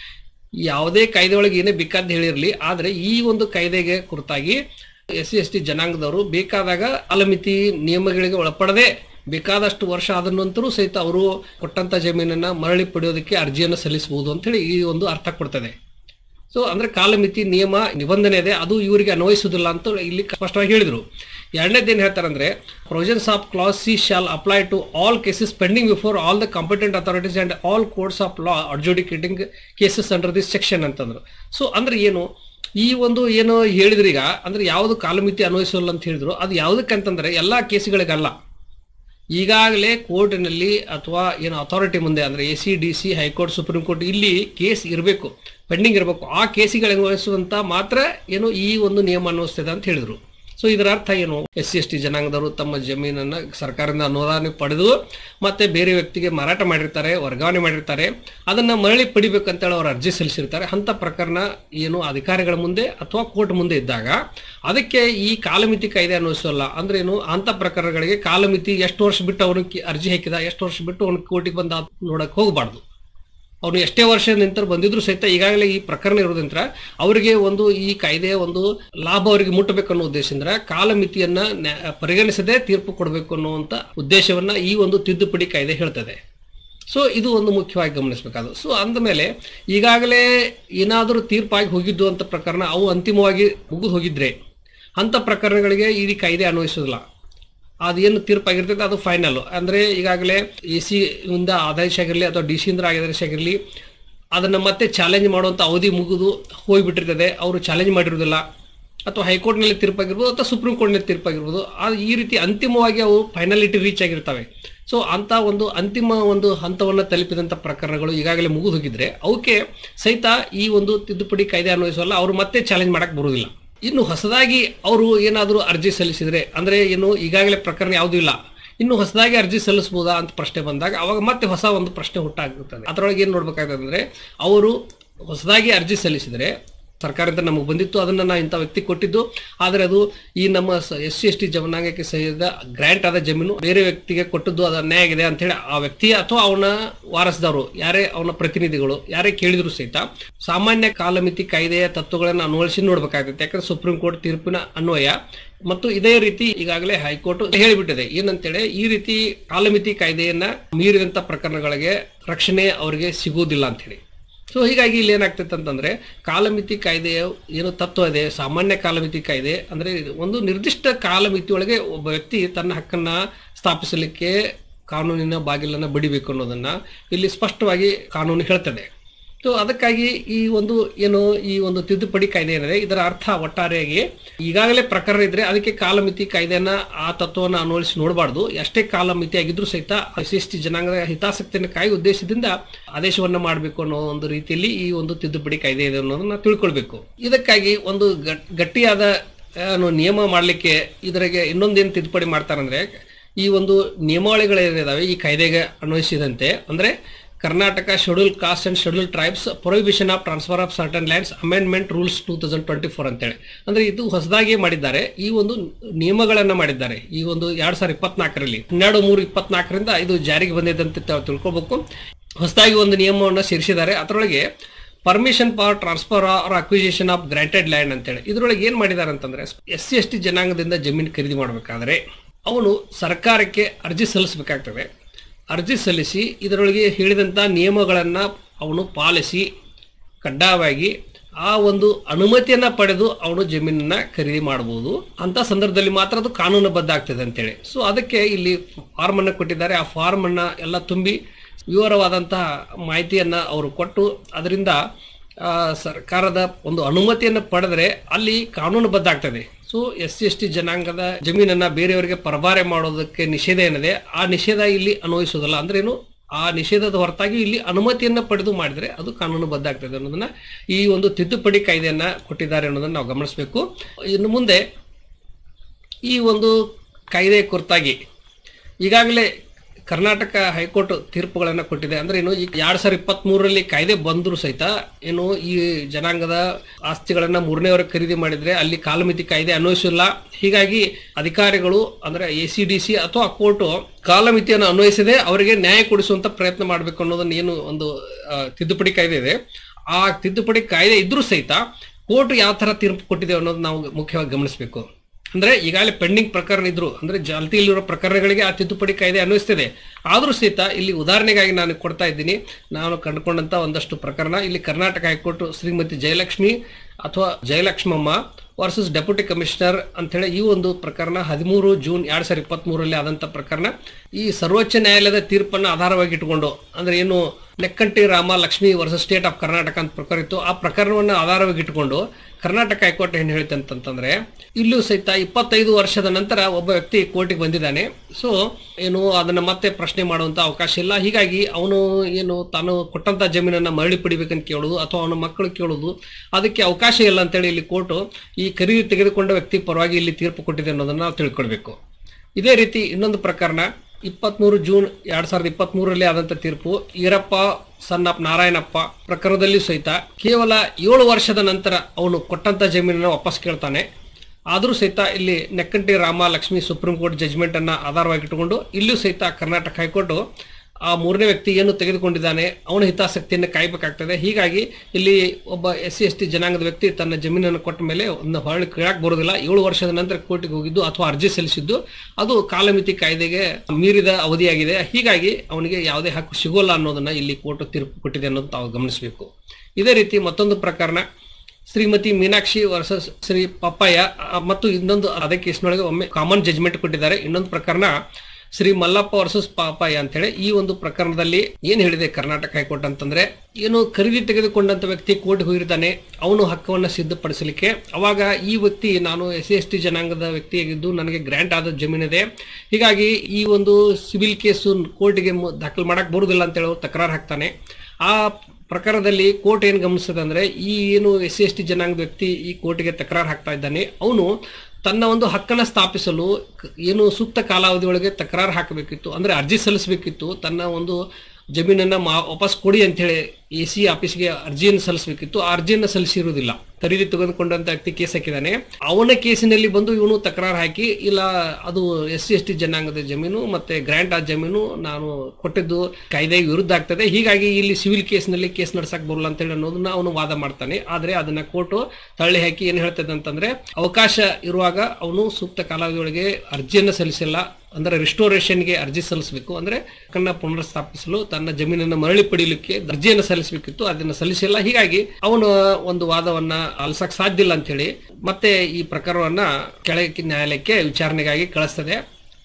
ಯಾವುದೇ ಕಾಯ್ದೆ ಒಳಗೆ ಏನೇ ಬೇಕಾದ ಹೇಳಿರಲಿ, ಆದರೆ ಈ ಒಂದು ಕಾಯ್ದೆಗೆ ಕುರಿತಾಗಿ SC/ST ಜನಾಂಗದವರು ಬೇಕಾದಾಗ ಕಾಲಮಿತಿ ನಿಯಮಗಳಿಗೆ ಒಳಪಡದೆ ಬೇಕಾದಷ್ಟು ವರ್ಷ ಆದ ನಂತರ ಸಹಿತ ಅವರು ಕೊಟ್ಟಂತ ಜಮೀನನ್ನ ಮರಳಿ ಪಡೆಯೋದಕ್ಕೆ ಅರ್ಜಿಯನ್ನು ಸಲ್ಲಿಸಬಹುದು ಅಂತ ಹೇಳಿ ಈ ಒಂದು ಅರ್ಥ ಕೊಡ್ತದೆ. ಸೊ ಅಂದ್ರೆ ಕಾಲಮಿತಿ ನಿಯಮ ನಿಬಂಧನೆ ಇದೆ, ಅದು ಇವರಿಗೆ ಅನ್ವಯಿಸುವುದಿಲ್ಲ ಅಂತ ಇಲ್ಲಿ ಸ್ಪಷ್ಟವಾಗಿ ಹೇಳಿದರು. ಎರಡನೇದೇನು ಹೇಳ್ತಾರೆ ಅಂದ್ರೆ provisions of clause C shall apply to all cases pending before all the competent authorities and all courts of law adjudicating cases under this section ಅಂತಂದ್ರು. ಸೊ ಅಂದ್ರೆ ಏನು ಈ ಒಂದು ಏನು ಹೇಳಿದ್ರಿ ಈಗ ಅಂದ್ರೆ ಯಾವುದು ಕಾಲಮಿತಿ ಅನ್ವಯಿಸಲ್ಲ ಅಂತ ಹೇಳಿದ್ರು, ಅದು ಯಾವುದಕ್ಕಂತಂದ್ರೆ ಎಲ್ಲಾ ಕೇಸುಗಳಿಗಲ್ಲ. ಈಗಾಗಲೇ ಕೋರ್ಟಿನಲ್ಲಿ ಅಥವಾ ಏನು ಅಥಾರಿಟಿ ಮುಂದೆ ಅಂದರೆ AC DC high court supreme court ಇಲ್ಲಿ ಕೇಸ್ ಇರಬೇಕು, ಪೆಂಡಿಂಗ್ ಇರಬೇಕು, ಆ ಕೇಸಿಗಳಿಗೆ ಅನ್ವಯಿಸುವಂತ ಮಾತ್ರ ಏನು ಈ ಒಂದು ನಿಯಮ ಅನ್ವಯಿಸ್ತದೆ ಅಂತ ಹೇಳಿದ್ರು. ಸೊ ಇದರ ಅರ್ಥ ಏನು, SC/ST ಜನಾಂಗದವರು ತಮ್ಮ ಜಮೀನನ್ನು ಸರ್ಕಾರದಿಂದ ಅನುದಾನ ಪಡೆದು ಮತ್ತೆ ಬೇರೆ ವ್ಯಕ್ತಿಗೆ ಮಾರಾಟ ಮಾಡಿರ್ತಾರೆ, ವರ್ಗಾವಣೆ ಮಾಡಿರ್ತಾರೆ, ಅದನ್ನ ಮರಳಿ ಪಡಿಬೇಕಂತೇಳಿ ಅವರು ಅರ್ಜಿ ಸಲ್ಲಿಸಿರ್ತಾರೆ. ಅಂತ ಪ್ರಕರಣ ಏನು ಅಧಿಕಾರಿಗಳ ಮುಂದೆ ಅಥವಾ ಕೋರ್ಟ್ ಮುಂದೆ ಇದ್ದಾಗ ಅದಕ್ಕೆ ಈ ಕಾಲಮಿತಿ ಕಾಯ್ದೆ ಅನ್ವಯಿಸಲ್ಲ. ಅಂದ್ರೆ ಏನು, ಅಂತ ಪ್ರಕರಣಗಳಿಗೆ ಕಾಲಮಿತಿ ಎಷ್ಟು ವರ್ಷ ಬಿಟ್ಟು ಅವನಿಗೆ ಅರ್ಜಿ ಹಾಕಿದ, ಎಷ್ಟು ವರ್ಷ ಬಿಟ್ಟು ಅವನಿಗೆ ಕೋರ್ಟಿಗೆ ಬಂದ ನೋಡಕ್ ಹೋಗಬಾರ್ದು. ಅವನು ಎಷ್ಟೇ ವರ್ಷ ನಿಂತರ ಬಂದಿದ್ರು ಸಹಿತ ಈಗಾಗಲೇ ಈ ಪ್ರಕರಣ ಇರೋದ್ರಿಂದ ಅವರಿಗೆ ಒಂದು ಈ ಕಾಯ್ದೆಯ ಒಂದು ಲಾಭ ಅವರಿಗೆ ಮುಟ್ಟಬೇಕನ್ನೋ ಉದ್ದೇಶದಿಂದ ಕಾಲಮಿತಿಯನ್ನ ಪರಿಗಣಿಸದೆ ತೀರ್ಪು ಕೊಡಬೇಕು ಅನ್ನುವಂಥ ಉದ್ದೇಶವನ್ನ ಈ ಒಂದು ತಿದ್ದುಪಡಿ ಕಾಯ್ದೆ ಹೇಳ್ತದೆ. ಸೊ ಇದು ಒಂದು ಮುಖ್ಯವಾಗಿ ಗಮನಿಸಬೇಕಾದ. ಸೊ ಅಂದಮೇಲೆ ಈಗಾಗಲೇ ಏನಾದರೂ ತೀರ್ಪಾಗಿ ಹೋಗಿದ್ದು ಅಂತ ಪ್ರಕರಣ ಅವು ಅಂತಿಮವಾಗಿ ಮುಗಿದು ಹೋಗಿದ್ರೆ ಅಂತ ಪ್ರಕರಣಗಳಿಗೆ ಈ ಕಾಯ್ದೆ ಅನ್ವಯಿಸೋದಿಲ್ಲ. ಅದೇನು ತೀರ್ಪಾಗಿರ್ತೈತೆ ಅದು ಫೈನಲ್. ಅಂದರೆ ಈಗಾಗಲೇ AC ಇಂದ ಆದೇಶ ಆಗಿರಲಿ ಅಥವಾ DC ಇಂದ ಆದೇಶ ಆಗಿರಲಿ ಅದನ್ನು ಮತ್ತೆ ಚಾಲೆಂಜ್ ಮಾಡುವಂಥ ಅವಧಿ ಮುಗಿದು ಹೋಗಿಬಿಟ್ಟಿರ್ತದೆ, ಅವರು ಚಾಲೆಂಜ್ ಮಾಡಿರೋದಿಲ್ಲ. ಅಥವಾ ಹೈಕೋರ್ಟ್ನಲ್ಲಿ ತೀರ್ಪಾಗಿರ್ಬೋದು ಅಥವಾ ಸುಪ್ರೀಂ ಕೋರ್ಟ್ನಲ್ಲಿ ತೀರ್ಪಾಗಿರ್ಬೋದು, ಈ ರೀತಿ ಅಂತಿಮವಾಗಿ ಅವು ಫೈನಲಿಟಿ ರೀಚ್ ಆಗಿರ್ತವೆ. ಸೊ ಅಂತ ಒಂದು ಅಂತಿಮ ಒಂದು ಹಂತವನ್ನು ತಲುಪಿದಂಥ ಪ್ರಕರಣಗಳು ಈಗಾಗಲೇ ಮುಗಿದು ಹೋಗಿದ್ರೆ ಅವಕ್ಕೆ ಸಹಿತ ಈ ಒಂದು ತಿದ್ದುಪಡಿ ಕಾಯ್ದೆ ಅನ್ವಯಿಸಲ್ಲ, ಅವರು ಮತ್ತೆ ಚಾಲೆಂಜ್ ಮಾಡಕ್ಕೆ ಬರುವುದಿಲ್ಲ. ಇನ್ನು ಹೊಸದಾಗಿ ಅವರು ಏನಾದರೂ ಅರ್ಜಿ ಸಲ್ಲಿಸಿದ್ರೆ ಅಂದ್ರೆ ಏನು ಈಗಾಗಲೇ ಪ್ರಕರಣ ಯಾವುದೂ ಇಲ್ಲ, ಇನ್ನು ಹೊಸದಾಗಿ ಅರ್ಜಿ ಸಲ್ಲಿಸಬಹುದಾ ಅಂತ ಪ್ರಶ್ನೆ ಬಂದಾಗ ಅವಾಗ ಮತ್ತೆ ಹೊಸ ಒಂದು ಪ್ರಶ್ನೆ ಹುಟ್ಟಾಗುತ್ತದೆ. ಅದರೊಳಗೆ ಏನು ನೋಡ್ಬೇಕಾಗ್ತದೆ ಅಂದರೆ, ಅವರು ಹೊಸದಾಗಿ ಅರ್ಜಿ ಸಲ್ಲಿಸಿದರೆ ಸರ್ಕಾರದಿಂದ ನಮಗೆ ಬಂದಿತ್ತು, ಅದನ್ನು ನಾವು ಇಂಥ ವ್ಯಕ್ತಿ ಕೊಟ್ಟಿದ್ದು, ಆದರೆ ಅದು ಈ ನಮ್ಮ SC/ST ಜನಾಂಗಕ್ಕೆ ಸೇರಿದ ಗ್ರ್ಯಾಂಟ್ ಆದ ಜಮೀನು ಬೇರೆ ವ್ಯಕ್ತಿಗೆ ಕೊಟ್ಟದ್ದು ಅದು ಅನ್ಯಾಯ ಆಗಿದೆ ಅಂತೇಳಿ ಆ ವ್ಯಕ್ತಿ ಅಥವಾ ಅವನ ವಾರಸದಾರರು ಯಾರೇ ಅವನ ಪ್ರತಿನಿಧಿಗಳು ಯಾರೇ ಕೇಳಿದ್ರು ಸಹಿತ ಸಾಮಾನ್ಯ ಕಾಲಮಿತಿ ಕಾಯ್ದೆಯ ತತ್ವಗಳನ್ನು ಅನ್ವಯಿಸಿ ನೋಡ್ಬೇಕಾಗ್ತೈತೆ. ಯಾಕಂದ್ರೆ ಸುಪ್ರೀಂ ಕೋರ್ಟ್ ತೀರ್ಪಿನ ಅನ್ವಯ ಮತ್ತು ಇದೇ ರೀತಿ ಈಗಾಗಲೇ ಹೈಕೋರ್ಟ್ ಹೇಳಿಬಿಟ್ಟಿದೆ ಏನಂತೇಳಿ, ಈ ರೀತಿ ಕಾಲಮಿತಿ ಕಾಯ್ದೆಯನ್ನ ಮೀರಿದಂತ ಪ್ರಕರಣಗಳಿಗೆ ರಕ್ಷಣೆ ಅವರಿಗೆ ಸಿಗುವುದಿಲ್ಲ ಅಂತೇಳಿ. ಸೊ ಹೀಗಾಗಿ ಇಲ್ಲಿ ಏನಾಗ್ತೈತೆ ಅಂತಂದ್ರೆ, ಕಾಲಮಿತಿ ಕಾಯ್ದೆಯ ಏನು ತತ್ವ ಇದೆ, ಸಾಮಾನ್ಯ ಕಾಲಮಿತಿ ಕಾಯ್ದೆ ಅಂದ್ರೆ ಒಂದು ನಿರ್ದಿಷ್ಟ ಕಾಲಮಿತಿಯೊಳಗೆ ಒಬ್ಬ ವ್ಯಕ್ತಿ ತನ್ನ ಹಕ್ಕನ್ನ ಸ್ಥಾಪಿಸಲಿಕ್ಕೆ ಕಾನೂನಿನ ಬಾಗಿಲನ್ನು ಬಡಿಬೇಕು ಅನ್ನೋದನ್ನ ಇಲ್ಲಿ ಸ್ಪಷ್ಟವಾಗಿ ಕಾನೂನು ಹೇಳ್ತದೆ. ಸೊ ಅದಕ್ಕಾಗಿ ಈ ಒಂದು ತಿದ್ದುಪಡಿ ಕಾಯ್ದೆ ಏನಿದೆ, ಇದರ ಅರ್ಥ ಒಟ್ಟಾರೆಯಾಗಿ ಈಗಾಗಲೇ ಪ್ರಕರಣ ಇದ್ರೆ ಅದಕ್ಕೆ ಕಾಲಮಿತಿ ಕಾಯ್ದೆಯನ್ನ ಆ ತತ್ವವನ್ನು ಅನ್ವಯಿಸಿ ನೋಡಬಾರ್ದು. ಎಷ್ಟೇ ಕಾಲಮಿತಿ ಆಗಿದ್ರೂ ಸಹಿತ SC/ST ಜನಾಂಗದ ಹಿತಾಸಕ್ತಿಯನ್ನು ಕಾಯುವ ಉದ್ದೇಶದಿಂದ ಆದೇಶವನ್ನ ಮಾಡಬೇಕು ಅನ್ನೋ ಒಂದು ರೀತಿಯಲ್ಲಿ ಈ ಒಂದು ತಿದ್ದುಪಡಿ ಕಾಯ್ದೆ ಇದೆ ಅನ್ನೋದನ್ನ ತಿಳ್ಕೊಳ್ಬೇಕು. ಇದಕ್ಕಾಗಿ ಒಂದು ಗಟ್ಟಿಯಾದ ನಿಯಮ ಮಾಡಲಿಕ್ಕೆ ಇದರಿಗೆ ಇನ್ನೊಂದೇನು ತಿದ್ದುಪಡಿ ಮಾಡ್ತಾರಂದ್ರೆ, ಈ ಒಂದು ನಿಯಮಾವಳಿಗಳೇನಿದಾವೆ ಈ ಕಾಯ್ದೆಗೆ ಅನ್ವಯಿಸಿದಂತೆ, ಅಂದ್ರೆ Karnataka schedule caste and schedule tribes prohibition of transfer of certain lands amendment rules 2024 ಅಂತೇಳಿ, ಅಂದ್ರೆ ಇದು ಹೊಸದಾಗಿ ಮಾಡಿದ್ದಾರೆ. ಈ ಒಂದು ನಿಯಮಗಳನ್ನ ಮಾಡಿದ್ದಾರೆ ಈ ಒಂದು 2024ರಲ್ಲಿ 12/3/24ರಿಂದ ಇದು ಜಾರಿಗೆ ಬಂದಿದೆ ಅಂತ ತಿಳ್ಕೊಬೇಕು. ಹೊಸದಾಗಿ ಒಂದು ನಿಯಮವನ್ನು ಸೇರಿಸಿದ್ದಾರೆ. ಅದರೊಳಗೆ permission for transfer or acquisition of granted land ಅಂತೇಳಿ, ಇದರೊಳಗೆ ಏನ್ ಮಾಡಿದ್ದಾರೆ ಅಂತಂದ್ರೆ, SC/ST ಜನಾಂಗದಿಂದ ಜಮೀನು ಖರೀದಿ ಮಾಡಬೇಕಾದ್ರೆ ಅವನು ಸರ್ಕಾರಕ್ಕೆ ಅರ್ಜಿ ಸಲ್ಲಿಸಬೇಕಾಗ್ತದೆ. ಅರ್ಜಿ ಸಲ್ಲಿಸಿ ಇದರೊಳಗೆ ಹೇಳಿದಂಥ ನಿಯಮಗಳನ್ನು ಅವನು ಪಾಲಿಸಿ ಕಡ್ಡಾಯವಾಗಿ ಆ ಒಂದು ಅನುಮತಿಯನ್ನು ಪಡೆದು ಅವನು ಜಮೀನನ್ನು ಖರೀದಿ ಮಾಡಬಹುದು. ಅಂಥ ಸಂದರ್ಭದಲ್ಲಿ ಮಾತ್ರ ಅದು ಕಾನೂನುಬದ್ಧ ಆಗ್ತದೆ ಅಂತೇಳಿ. ಸೊ ಅದಕ್ಕೆ ಇಲ್ಲಿ ಫಾರ್ಮನ್ನು ಕೊಟ್ಟಿದ್ದಾರೆ. ಆ ಫಾರ್ಮನ್ನು ಎಲ್ಲ ತುಂಬಿ ವಿವರವಾದಂತಹ ಮಾಹಿತಿಯನ್ನು ಅವರು ಕೊಟ್ಟು ಅದರಿಂದ ಸರ್ಕಾರದ ಒಂದು ಅನುಮತಿಯನ್ನು ಪಡೆದರೆ ಅಲ್ಲಿ ಕಾನೂನುಬದ್ಧ ಆಗ್ತದೆ. ಸೊ SC/ST ಜನಾಂಗದ ಜಮೀನನ್ನ ಬೇರೆಯವರಿಗೆ ಪರಭಾರೆ ಮಾಡೋದಕ್ಕೆ ನಿಷೇಧ ಏನಿದೆ ಆ ನಿಷೇಧ ಇಲ್ಲಿ ಅನ್ವಯಿಸೋದಲ್ಲ. ಅಂದ್ರೆ ಏನು, ಆ ನಿಷೇಧದ ಹೊರತಾಗಿ ಇಲ್ಲಿ ಅನುಮತಿಯನ್ನ ಪಡೆದು ಮಾಡಿದ್ರೆ ಅದು ಕಾನೂನುಬದ್ಧ ಆಗ್ತದೆ ಅನ್ನೋದನ್ನ ಈ ಒಂದು ತಿದ್ದುಪಡಿ ಕಾಯ್ದೆಯನ್ನ ಕೊಟ್ಟಿದ್ದಾರೆ ಅನ್ನೋದನ್ನ ನಾವು ಗಮನಿಸಬೇಕು. ಇನ್ನು ಮುಂದೆ ಈ ಒಂದು ಕಾಯ್ದೆ ಕುರಿತಾಗಿ ಈಗಾಗಲೇ ಕರ್ನಾಟಕ ಹೈಕೋರ್ಟ್ ತೀರ್ಪುಗಳನ್ನು ಕೊಟ್ಟಿದೆ. ಅಂದ್ರೆ ಏನು, ಈ 2023ರಲ್ಲಿ ಕಾಯ್ದೆ ಬಂದರೂ ಸಹಿತ ಏನು ಈ ಜನಾಂಗದ ಆಸ್ತಿಗಳನ್ನ ಮೂರನೇವರೆಗೆ ಖರೀದಿ ಮಾಡಿದ್ರೆ ಅಲ್ಲಿ ಕಾಲಮಿತಿ ಕಾಯ್ದೆ ಅನ್ವಯಿಸಿಲ್ಲ. ಹೀಗಾಗಿ ಅಧಿಕಾರಿಗಳು ಅಂದ್ರೆ ACDC ಅಥವಾ ಕೋರ್ಟು ಕಾಲಮಿತಿಯನ್ನು ಅನ್ವಯಿಸದೆ ಅವರಿಗೆ ನ್ಯಾಯ ಕೊಡಿಸುವಂತ ಪ್ರಯತ್ನ ಮಾಡಬೇಕು ಅನ್ನೋದನ್ನ ಏನು ಒಂದು ತಿದ್ದುಪಡಿ ಕಾಯ್ದೆ ಇದೆ. ಆ ತಿದ್ದುಪಡಿ ಕಾಯ್ದೆ ಇದ್ರೂ ಸಹಿತ ಕೋರ್ಟ್ ಯಾವ ತರ ತೀರ್ಪು ಕೊಟ್ಟಿದೆ ಅನ್ನೋದು ನಾವು ಮುಖ್ಯವಾಗಿ ಗಮನಿಸಬೇಕು. ಅಂದ್ರೆ ಈಗಾಗಲೇ ಪೆಂಡಿಂಗ್ ಪ್ರಕರಣ ಇದ್ರು ಅಂದ್ರೆ ಚಾಲ್ತಿಯಲ್ಲಿರೋ ಪ್ರಕರಣಗಳಿಗೆ ಆ ತಿದ್ದುಪಡಿ ಕಾಯ್ದೆ ಅನ್ವಯಿಸ್ತಿದೆ. ಆದ್ರೂ ಸಹಿತ ಇಲ್ಲಿ ಉದಾಹರಣೆಗಾಗಿ ನಾನು ಕೊಡ್ತಾ ಇದ್ದೀನಿ, ನಾನು ಕಂಡುಕೊಂಡಂತ ಒಂದಷ್ಟು ಪ್ರಕರಣ. ಇಲ್ಲಿ ಕರ್ನಾಟಕ ಹೈಕೋರ್ಟ್ ಶ್ರೀಮತಿ ಜಯಲಕ್ಷ್ಮಿ ಅಥವಾ ಜಯಲಕ್ಷ್ಮಮ್ಮ ವರ್ಸಸ್ ಡೆಪ್ಯೂಟಿ ಕಮಿಷನರ್ ಅಂತೇಳಿ ಈ ಒಂದು ಪ್ರಕರಣ 13 ಜೂನ್ 2023ರಲ್ಲಿ ಆದಂತ ಪ್ರಕರಣ. ಈ ಸರ್ವೋಚ್ಚ ನ್ಯಾಯಾಲಯದ ತೀರ್ಪನ್ನು ಆಧಾರವಾಗಿ ಇಟ್ಟುಕೊಂಡು, ಅಂದ್ರೆ ಏನು Nekkanti Rama Lakshmi versus state of Karnataka ಅಂತ ಪ್ರಕರಣ ಇತ್ತು, ಆ ಪ್ರಕರಣವನ್ನು ಆಧಾರವಾಗಿ ಇಟ್ಟುಕೊಂಡು ಕರ್ನಾಟಕ ಹೈಕೋರ್ಟ್ ಏನ್ ಹೇಳಿತೆ ಅಂತಂದ್ರೆ, ಇಲ್ಲೂ ಸಹಿತ 25 ವರ್ಷದ ನಂತರ ಒಬ್ಬ ವ್ಯಕ್ತಿ ಕೋರ್ಟಿಗೆ ಬಂದಿದ್ದಾನೆ. ಸೊ ಏನು ಅದನ್ನ ಮತ್ತೆ ಪ್ರಶ್ನೆ ಮಾಡುವಂತ ಅವಕಾಶ ಇಲ್ಲ. ಹೀಗಾಗಿ ಅವನು ಏನು ತಾನು ಕೊಟ್ಟಂತ ಜಮೀನನ್ನ ಮರಳಿ ಪಡಿಬೇಕಂತ ಕೇಳೋದು ಅಥವಾ ಅವನ ಮಕ್ಕಳು ಕೇಳೋದು ಅದಕ್ಕೆ ಅವಕಾಶ ಇಲ್ಲ ಅಂತೇಳಿ ಇಲ್ಲಿ ಕೋರ್ಟ್ ಈ ಖರೀದಿ ತೆಗೆದುಕೊಂಡ ವ್ಯಕ್ತಿ ಪರವಾಗಿ ಇಲ್ಲಿ ತೀರ್ಪು ಕೊಟ್ಟಿದೆ ಅನ್ನೋದನ್ನ ನಾವು ತಿಳ್ಕೊಳ್ಬೇಕು. ಇದೇ ರೀತಿ ಇನ್ನೊಂದು ಪ್ರಕರಣ 23 ಜೂನ್ 2023ರಲ್ಲಿ ಆದಂತ ತೀರ್ಪು ಈರಪ್ಪ ಸನ್ ಆಫ್ ನಾರಾಯಣಪ್ಪ ಪ್ರಕರಣದಲ್ಲಿಯೂ ಸಹಿತ ಕೇವಲ 7 ವರ್ಷದ ನಂತರ ಅವನು ಕೊಟ್ಟಂತ ಜಮೀನನ್ನು ವಾಪಸ್ ಕೇಳ್ತಾನೆ. ಆದರೂ ಸಹಿತ ಇಲ್ಲಿ Nekkanti Rama Lakshmi supreme court judgement ಅನ್ನ ಆಧಾರವಾಗಿಟ್ಟುಕೊಂಡು ಇಲ್ಲೂ ಸಹಿತ ಕರ್ನಾಟಕ ಹೈಕೋರ್ಟ್ ಆ ಮೂರನೇ ವ್ಯಕ್ತಿ ಏನು ತೆಗೆದುಕೊಂಡಿದ್ದಾನೆ ಅವನ ಹಿತಾಸಕ್ತಿಯನ್ನು ಕಾಯಬೇಕಾಗ್ತದೆ. ಹೀಗಾಗಿ ಇಲ್ಲಿ ಒಬ್ಬ SC/ST ಜನಾಂಗದ ವ್ಯಕ್ತಿ ತನ್ನ ಜಮೀನನ್ನು ಕೊಟ್ಟ ಮೇಲೆ ಹೊರಳಿ ಕೇಳಕ್ ಬರೋದಿಲ್ಲ. 7 ವರ್ಷದ ನಂತರ ಕೋರ್ಟಿಗೆ ಹೋಗಿದ್ದು ಅಥವಾ ಅರ್ಜಿ ಸಲ್ಲಿಸಿದ್ದು ಅದು ಕಾಲಮಿತಿ ಕಾಯ್ದೆಗೆ ಮೀರಿದ ಅವಧಿಯಾಗಿದೆ. ಹೀಗಾಗಿ ಅವನಿಗೆ ಯಾವುದೇ ಹಕ್ಕು ಸಿಗೋಲ್ಲ ಅನ್ನೋದನ್ನ ಇಲ್ಲಿ ಕೋರ್ಟ್ ತೀರ್ಪು ಕೊಟ್ಟಿದೆ ಅನ್ನೋದು ತಾವು ಗಮನಿಸಬೇಕು. ಇದೇ ರೀತಿ ಮತ್ತೊಂದು ಪ್ರಕರಣ ಶ್ರೀಮತಿ ಮೀನಾಕ್ಷಿ ವರ್ಸಸ್ ಶ್ರೀ ಪಪ್ಪಯ್ಯ ಮತ್ತು ಇನ್ನೊಂದು ಅದೇ ಕೇಸ್ನೊಳಗೆ ಒಮ್ಮೆ ಕಾಮನ್ ಜಜ್ಮೆಂಟ್ ಕೊಟ್ಟಿದ್ದಾರೆ. ಇನ್ನೊಂದು ಪ್ರಕರಣ ಶ್ರೀ ಮಲ್ಲಪ್ಪ ವರ್ಸಸ್ ಪಾಪಯ್ಯ ಅಂತ ಹೇಳಿ. ಈ ಒಂದು ಪ್ರಕರಣದಲ್ಲಿ ಏನ್ ಹೇಳಿದೆ ಕರ್ನಾಟಕ ಹೈಕೋರ್ಟ್ ಅಂತಂದ್ರೆ, ಏನು ಖರೀದಿ ತೆಗೆದುಕೊಂಡಂತ ವ್ಯಕ್ತಿ ಕೋರ್ಟ್ಗೆ ಹೋಗಿರ್ತಾನೆ, ಅವನು ಹಕ್ಕವನ್ನು ಸಿದ್ಧಪಡಿಸಲಿಕ್ಕೆ. ಅವಾಗ ಈ ವ್ಯಕ್ತಿ ನಾನು SC/ST ಜನಾಂಗದ ವ್ಯಕ್ತಿಯಾಗಿದ್ದು ನನಗೆ ಗ್ರಾಂಟ್ ಆದ ಜಮೀನಿದೆ, ಹೀಗಾಗಿ ಈ ಒಂದು ಸಿವಿಲ್ ಕೇಸು ಕೋರ್ಟಿಗೆ ದಾಖಲು ಮಾಡಕ್ ಬರುವುದಿಲ್ಲ ಅಂತ ಹೇಳಿ ತಕರಾರು ಹಾಕ್ತಾನೆ. ಆ ಪ್ರಕರಣದಲ್ಲಿ ಕೋರ್ಟ್ ಏನ್ ಗಮನಿಸ್ತದೆ ಅಂದ್ರೆ, ಈ ಏನು SC/ST ಜನಾಂಗದ ವ್ಯಕ್ತಿ ಈ ಕೋರ್ಟಿಗೆ ತಕರಾರು ಹಾಕ್ತಾ ಇದ್ದಾನೆ, ಅವನು ತನ್ನ ಒಂದು ಹಕ್ಕನ್ನು ಸ್ಥಾಪಿಸಲು ಏನು ಸೂಕ್ತ ಕಾಲಾವಧಿ ಒಳಗೆ ತಕರಾರು ಹಾಕಬೇಕಿತ್ತು, ಅಂದ್ರೆ ಅರ್ಜಿ ಸಲ್ಲಿಸಬೇಕಿತ್ತು. ತನ್ನ ಒಂದು ಜಮೀನನ್ನ ವಾಪಸ್ ಕೊಡಿ ಅಂತೇಳಿ AC ಆಫೀಸ್ಗೆ ಅರ್ಜಿಯನ್ನು ಸಲ್ಲಿಸಬೇಕಿತ್ತು. ಆ ಅರ್ಜಿಯನ್ನು ಸಲ್ಲಿಸಿರುವುದಿಲ್ಲ. ಖರೀದಿ ತೆಗೆದುಕೊಂಡಂತ ವ್ಯಕ್ತಿ ಕೇಸ್ ಹಾಕಿದ್ದಾನೆ. ಅವನ ಕೇಸಿನಲ್ಲಿ ಬಂದು ಇವನು ತಕರಾರು ಹಾಕಿ, ಇಲ್ಲ ಅದು SC/ST ಜನಾಂಗದ ಜಮೀನು ಮತ್ತೆ ಗ್ರಾಂಟ್ ಆದ ಜಮೀನು ನಾನು ಕೊಟ್ಟಿದ್ದು ಕಾಯ್ದೆಗೆ ವಿರುದ್ಧ ಆಗ್ತದೆ, ಹೀಗಾಗಿ ಇಲ್ಲಿ ಸಿವಿಲ್ ಕೇಸ್ನಲ್ಲಿ ಕೇಸ್ ನಡ್ಸಕ್ ಬರಲ್ಲ ಅಂತೇಳಿ ಅನ್ನೋದನ್ನ ಅವನು ವಾದ ಮಾಡ್ತಾನೆ. ಆದ್ರೆ ಅದನ್ನ ಕೋರ್ಟ್ ತಳ್ಳಿ ಹಾಕಿ ಏನ್ ಹೇಳ್ತದೆ ಅಂತಂದ್ರೆ, ಅವಕಾಶ ಇರುವಾಗ ಅವನು ಸೂಕ್ತ ಕಾಲಾವಧಿಯೊಳಗೆ ಅರ್ಜಿಯನ್ನು ಸಲ್ಲಿಸಿಲ್ಲ, ಅಂದ್ರೆ ರಿಸ್ಟೋರೇಷನ್ಗೆ ಅರ್ಜಿ ಸಲ್ಲಿಸಬೇಕು, ಅಂದ್ರೆ ಹಕ್ಕನ್ನ ಪುನರ್ಸ್ಥಾಪಿಸಲು ತನ್ನ ಜಮೀನನ್ನು ಮರಳಿ ಪಡೆಯಲಿಕ್ಕೆ ಅರ್ಜಿಯನ್ನು ಸಲ್ಲಿಸಬೇಕಿತ್ತು, ಅದನ್ನ ಸಲ್ಲಿಸಿಲ್ಲ. ಹೀಗಾಗಿ ಅವನು ಒಂದು ವಾದವನ್ನ ಆಲಿಸಕ್ ಸಾಧ್ಯ ಇಲ್ಲ ಅಂತ ಹೇಳಿ ಮತ್ತೆ ಈ ಪ್ರಕರಣವನ್ನ ಕೆಳಗೆ ನ್ಯಾಯಾಲಯಕ್ಕೆ ವಿಚಾರಣೆಗಾಗಿ ಕಳಿಸ್ತದೆ.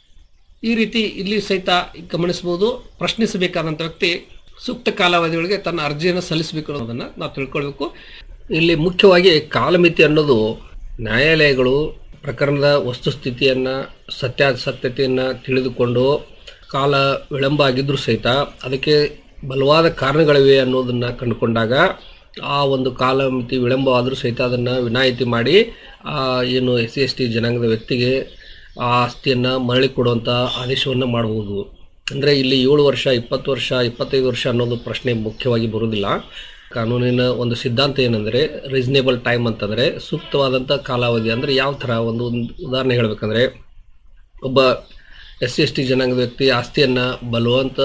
ಈ ರೀತಿ ಇಲ್ಲಿ ಸಹಿತ ಗಮನಿಸಬಹುದು. ಪ್ರಶ್ನಿಸಬೇಕಾದಂತ ವ್ಯಕ್ತಿ ಸೂಕ್ತ ಕಾಲಾವಧಿಯೊಳಗೆ ತನ್ನ ಅರ್ಜಿಯನ್ನು ಸಲ್ಲಿಸಬೇಕು ಅನ್ನೋದನ್ನ ನಾವು ತಿಳ್ಕೊಳ್ಬೇಕು. ಇಲ್ಲಿ ಮುಖ್ಯವಾಗಿ ಕಾಲಮಿತಿ ಅನ್ನೋದು ನ್ಯಾಯಾಲಯಗಳು ಪ್ರಕರಣದ ವಸ್ತುಸ್ಥಿತಿಯನ್ನ ಸತ್ಯಾಸತ್ಯತೆಯನ್ನ ತಿಳಿದುಕೊಂಡು ಕಾಲ ವಿಳಂಬ ಆಗಿದ್ರೂ ಸಹಿತ ಅದಕ್ಕೆ ಬಲವಾದ ಕಾರಣಗಳಿವೆ ಅನ್ನೋದನ್ನ ಕಂಡುಕೊಂಡಾಗ ಆ ಒಂದು ಕಾಲಮಿತಿ ವಿಳಂಬವಾದರೂ ಸಹಿತ ಅದನ್ನು ವಿನಾಯಿತಿ ಮಾಡಿ ಏನು SC/ST ಜನಾಂಗದ ವ್ಯಕ್ತಿಗೆ ಆ ಆಸ್ತಿಯನ್ನು ಮರಳಿ ಕೊಡುವಂಥ ಆದೇಶವನ್ನು ಮಾಡಬಹುದು. ಅಂದರೆ ಇಲ್ಲಿ 7 ವರ್ಷ 20 ವರ್ಷ 25 ವರ್ಷ ಅನ್ನೋದು ಪ್ರಶ್ನೆ ಮುಖ್ಯವಾಗಿ ಬರುವುದಿಲ್ಲ. ಕಾನೂನಿನ ಒಂದು ಸಿದ್ಧಾಂತ ಏನಂದರೆ ರೀಸನೇಬಲ್ ಟೈಮ್ ಅಂತಂದರೆ ಸೂಕ್ತವಾದಂಥ ಕಾಲಾವಧಿ. ಅಂದರೆ ಯಾವ ಥರ ಒಂದು ಉದಾಹರಣೆ ಹೇಳಬೇಕಂದ್ರೆ, ಒಬ್ಬ SC/ST ಜನಾಂಗದ ವ್ಯಕ್ತಿ ಆಸ್ತಿಯನ್ನು ಬಲವಂತ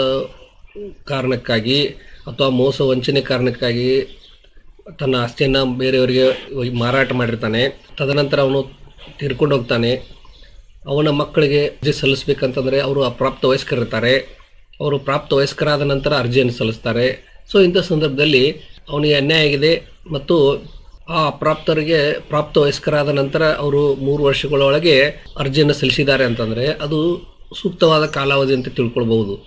ಕಾರಣಕ್ಕಾಗಿ ಅಥವಾ ಮೋಸ ವಂಚನೆ ಕಾರಣಕ್ಕಾಗಿ ತನ್ನ ಆಸ್ತಿಯನ್ನು ಬೇರೆಯವರಿಗೆ ಮಾರಾಟ ಮಾಡಿರ್ತಾನೆ. ತದನಂತರ ಅವನು ತೀರ್ಕೊಂಡು ಹೋಗ್ತಾನೆ. ಅವನ ಮಕ್ಕಳಿಗೆ ಅರ್ಜಿ ಸಲ್ಲಿಸಬೇಕಂತಂದರೆ ಅವರು ಅಪ್ರಾಪ್ತ ವಯಸ್ಕರಿರ್ತಾರೆ. ಅವರು ಪ್ರಾಪ್ತ ವಯಸ್ಕರಾದ ನಂತರ ಅರ್ಜಿಯನ್ನು ಸಲ್ಲಿಸ್ತಾರೆ. ಸೊ ಇಂಥ ಸಂದರ್ಭದಲ್ಲಿ ಅವನಿಗೆ ಅನ್ಯಾಯ ಆಗಿದೆ ಮತ್ತು ಆ ಅಪ್ರಾಪ್ತರಿಗೆ ಪ್ರಾಪ್ತ ವಯಸ್ಕರಾದ ನಂತರ ಅವರು 3 ವರ್ಷಗಳೊಳಗೆ ಅರ್ಜಿಯನ್ನು ಸಲ್ಲಿಸಿದ್ದಾರೆ ಅಂತಂದರೆ ಅದು ಸೂಕ್ತವಾದ ಕಾಲಾವಧಿ ಅಂತ ತಿಳ್ಕೊಳ್ಬಹುದು.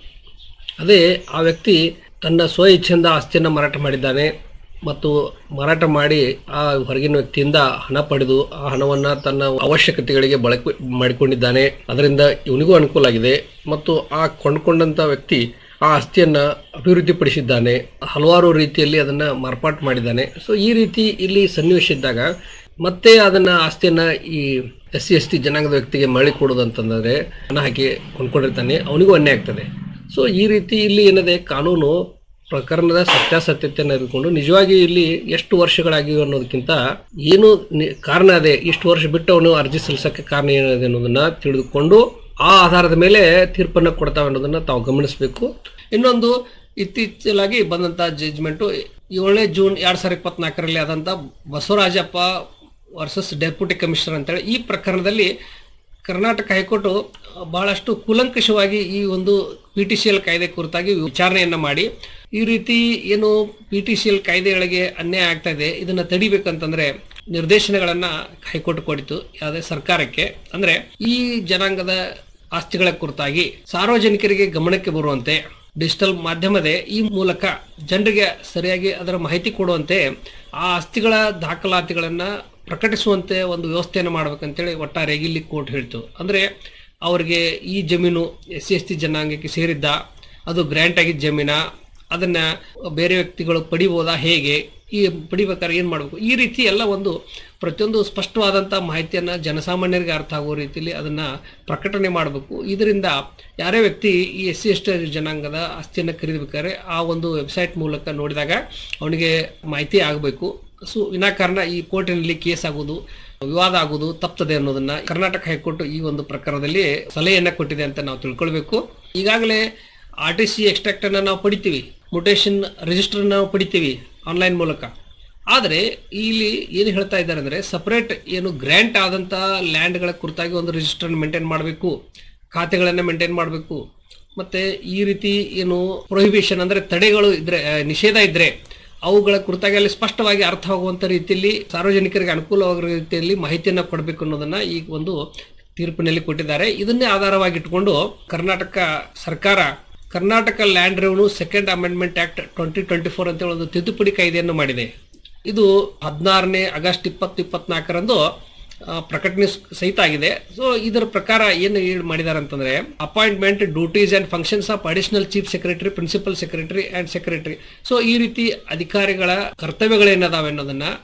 ಅದೇ ಆ ವ್ಯಕ್ತಿ ತನ್ನ ಸ್ವ ಇಚ್ಛೆಯಿಂದ ಆಸ್ತಿಯನ್ನು ಮಾರಾಟ ಮಾಡಿದ್ದಾನೆ ಮತ್ತು ಮಾರಾಟ ಮಾಡಿ ಆ ಹೊರಗಿನ ವ್ಯಕ್ತಿಯಿಂದ ಹಣ ಪಡೆದು ಆ ಹಣವನ್ನು ತನ್ನ ಅವಶ್ಯಕತೆಗಳಿಗೆ ಬಳಕೆ ಮಾಡಿಕೊಂಡಿದ್ದಾನೆ. ಅದರಿಂದ ಇವನಿಗೂ ಅನುಕೂಲ ಆಗಿದೆ ಮತ್ತು ಆ ಕೊಂಡುಕೊಂಡಂಥ ವ್ಯಕ್ತಿ ಆ ಆಸ್ತಿಯನ್ನು ಅಭಿವೃದ್ಧಿಪಡಿಸಿದ್ದಾನೆ, ಹಲವಾರು ರೀತಿಯಲ್ಲಿ ಅದನ್ನು ಮಾರ್ಪಾಟು ಮಾಡಿದ್ದಾನೆ. ಸೊ ಈ ರೀತಿ ಇಲ್ಲಿ ಸನ್ನಿವೇಶ ಇದ್ದಾಗ ಮತ್ತೆ ಅದನ್ನು ಆಸ್ತಿಯನ್ನು ಈ SC/ST ಜನಾಂಗದ ವ್ಯಕ್ತಿಗೆ ಮರಳಿ ಕೊಡೋದಂತಂದರೆ ಹಣ ಹಾಕಿ ಕೊಂಡ್ಕೊಂಡಿರ್ತಾನೆ, ಅವನಿಗೂ ಅನ್ಯಾಯ ಆಗ್ತದೆ. ಸೊ ಈ ರೀತಿ ಇಲ್ಲಿ ಏನಿದೆ, ಕಾನೂನು ಪ್ರಕರಣದ ಸತ್ಯಾಸತ್ಯತೆಯನ್ನು ಇಟ್ಕೊಂಡು ನಿಜವಾಗಿ ಇಲ್ಲಿ ಎಷ್ಟು ವರ್ಷಗಳಾಗಿವೆ ಅನ್ನೋದಕ್ಕಿಂತ ಏನು ಕಾರಣ ಅದೇ, ಇಷ್ಟು ವರ್ಷ ಬಿಟ್ಟು ಅವನು ಅರ್ಜಿ ಸಲ್ಲಿಸೋಕ್ಕೆ ಕಾರಣ ಏನಿದೆ ಅನ್ನೋದನ್ನ ತಿಳಿದುಕೊಂಡು ಆ ಆಧಾರದ ಮೇಲೆ ತೀರ್ಪನ್ನು ಕೊಡ್ತಾವೆ ಅನ್ನೋದನ್ನ ತಾವು ಗಮನಿಸಬೇಕು. ಇನ್ನೊಂದು ಇತ್ತೀಚಲಾಗಿ ಬಂದಂಥ ಜಡ್ಜ್ಮೆಂಟು 7 ಜೂನ್ 2024ರಲ್ಲಿ ಆದಂಥ ಬಸವರಾಜಪ್ಪ ವರ್ಸಸ್ ಡೆಪ್ಯೂಟಿ ಕಮಿಷನರ್ ಅಂತೇಳಿ ಈ ಪ್ರಕರಣದಲ್ಲಿ ಕರ್ನಾಟಕ ಹೈಕೋರ್ಟು ಬಹಳಷ್ಟು ಕೂಲಂಕಷವಾಗಿ ಈ ಒಂದು PTCL ಕಾಯ್ದೆ ಕುರಿತಾಗಿ ವಿಚಾರಣೆಯನ್ನ ಮಾಡಿ ಈ ರೀತಿ ಏನು PTCL ಕಾಯ್ದೆಗಳಿಗೆ ಅನ್ಯಾಯ ಆಗ್ತಾ ಇದೆ, ಇದನ್ನ ತಡಿಬೇಕಂತಂದ್ರೆ ನಿರ್ದೇಶನಗಳನ್ನ ಹೈಕೋರ್ಟ್ ಕೊಡಿತು ಯಾವುದೇ ಸರ್ಕಾರಕ್ಕೆ. ಅಂದ್ರೆ ಈ ಜನಾಂಗದ ಆಸ್ತಿಗಳ ಕುರಿತಾಗಿ ಸಾರ್ವಜನಿಕರಿಗೆ ಗಮನಕ್ಕೆ ಬರುವಂತೆ ಡಿಜಿಟಲ್ ಮಾಧ್ಯಮದ ಈ ಮೂಲಕ ಜನರಿಗೆ ಸರಿಯಾಗಿ ಅದರ ಮಾಹಿತಿ ಕೊಡುವಂತೆ ಆ ಆಸ್ತಿಗಳ ದಾಖಲಾತಿಗಳನ್ನ ಪ್ರಕಟಿಸುವಂತೆ ಒಂದು ವ್ಯವಸ್ಥೆಯನ್ನು ಮಾಡ್ಬೇಕಂತೇಳಿ ಒಟ್ಟಾರೆಯಾಗಿ ಇಲ್ಲಿ ಕೋರ್ಟ್ ಹೇಳ್ತು. ಅಂದ್ರೆ ಅವರಿಗೆ ಈ ಜಮೀನು SC/ST ಜನಾಂಗಕ್ಕೆ ಸೇರಿದ್ದ, ಅದು ಗ್ರ್ಯಾಂಟ್ ಆಗಿದ್ದ ಜಮೀನ, ಅದನ್ನ ಬೇರೆ ವ್ಯಕ್ತಿಗಳು ಪಡಿಬೋದಾ, ಹೇಗೆ ಈ ಪಡಿಬೇಕಾದ್ರೆ ಏನು ಮಾಡಬೇಕು, ಈ ರೀತಿ ಎಲ್ಲ ಒಂದು ಪ್ರತಿಯೊಂದು ಸ್ಪಷ್ಟವಾದಂಥ ಮಾಹಿತಿಯನ್ನು ಜನಸಾಮಾನ್ಯರಿಗೆ ಅರ್ಥ ಆಗೋ ರೀತಿಯಲ್ಲಿ ಅದನ್ನು ಪ್ರಕಟಣೆ ಮಾಡಬೇಕು. ಇದರಿಂದ ಯಾರೇ ವ್ಯಕ್ತಿ ಈ SC/ST ಜನಾಂಗದ ಆಸ್ತಿಯನ್ನು ಖರೀದಬೇಕಾದ್ರೆ ಆ ಒಂದು ವೆಬ್ಸೈಟ್ ಮೂಲಕ ನೋಡಿದಾಗ ಅವನಿಗೆ ಮಾಹಿತಿ ಆಗಬೇಕು. ಸೊ ವಿನಾಕಾರಣ ಈ ಕೋರ್ಟಿನಲ್ಲಿ ಕೇಸ್ ಆಗೋದು, ವಿವಾದ ಆಗೋದು ತಪ್ತದೆ ಅನ್ನೋದನ್ನ ಕರ್ನಾಟಕ ಹೈಕೋರ್ಟ್ ಈ ಒಂದು ಪ್ರಕರಣದಲ್ಲಿ ಸಲಹೆಯನ್ನ ಕೊಟ್ಟಿದೆ ಅಂತ ನಾವು ತಿಳ್ಕೊಳ್ಬೇಕು. ಈಗಾಗಲೇ RTC ಎಕ್ಸ್ಟ್ರಾಕ್ಟ್ ಅನ್ನ ನಾವು ಪಡಿತೀವಿ, ಮುಟೇಷನ್ ರಿಜಿಸ್ಟರ್ ನಾವು ಪಡಿತೀವಿ ಆನ್ಲೈನ್ ಮೂಲಕ. ಆದರೆ ಇಲ್ಲಿ ಏನು ಹೇಳ್ತಾ ಇದ್ದಾರೆ ಅಂದರೆ ಸಪರೇಟ್ ಏನು ಗ್ರ್ಯಾಂಟ್ ಆದಂಥ ಲ್ಯಾಂಡ್ಗಳ ಕುರಿತಾಗಿ ಒಂದು ರಿಜಿಸ್ಟರ್ ಮೇಂಟೈನ್ ಮಾಡಬೇಕು, ಖಾತೆಗಳನ್ನು ಮೇಂಟೈನ್ ಮಾಡಬೇಕು. ಮತ್ತೆ ಈ ರೀತಿ ಏನು ಪ್ರೊಹಿಬಿಷನ್ ಅಂದರೆ ತಡೆಗಳು ಇದ್ರೆ, ನಿಷೇಧ ಇದ್ರೆ ಅವುಗಳ ಕುರಿತಾಗಿ ಅಲ್ಲಿ ಸ್ಪಷ್ಟವಾಗಿ ಅರ್ಥವಾಗುವಂಥ ರೀತಿಯಲ್ಲಿ ಸಾರ್ವಜನಿಕರಿಗೆ ಅನುಕೂಲವಾಗುವ ರೀತಿಯಲ್ಲಿ ಮಾಹಿತಿಯನ್ನು ಕೊಡಬೇಕು ಅನ್ನೋದನ್ನ ಈ ಒಂದು ತೀರ್ಪಿನಲ್ಲಿ ಕೊಟ್ಟಿದ್ದಾರೆ. ಇದನ್ನೇ ಆಧಾರವಾಗಿಟ್ಟುಕೊಂಡು ಕರ್ನಾಟಕ ಸರ್ಕಾರ Karnataka land revenue second amendment act 2024 ಅಂತೇಳಿ ಒಂದು ತಿದ್ದುಪಡಿ ಕಾಯ್ದೆಯನ್ನು ಮಾಡಿದೆ. ಇದು 16ನೇ ಆಗಸ್ಟ್ 2024ರಂದು ಪ್ರಕಟಣೆ ಸಹಿತ ಆಗಿದೆ. ಸೊ ಇದರ ಪ್ರಕಾರ ಏನು ಮಾಡಿದ್ದಾರೆ ಅಂತಂದ್ರೆ, appointment duties and functions of additional chief secretary, principal secretary and secretary. So ಈ ರೀತಿ ಅಧಿಕಾರಿಗಳ ಕರ್ತವ್ಯಗಳೇನದಾವೆ ಅನ್ನೋದನ್ನ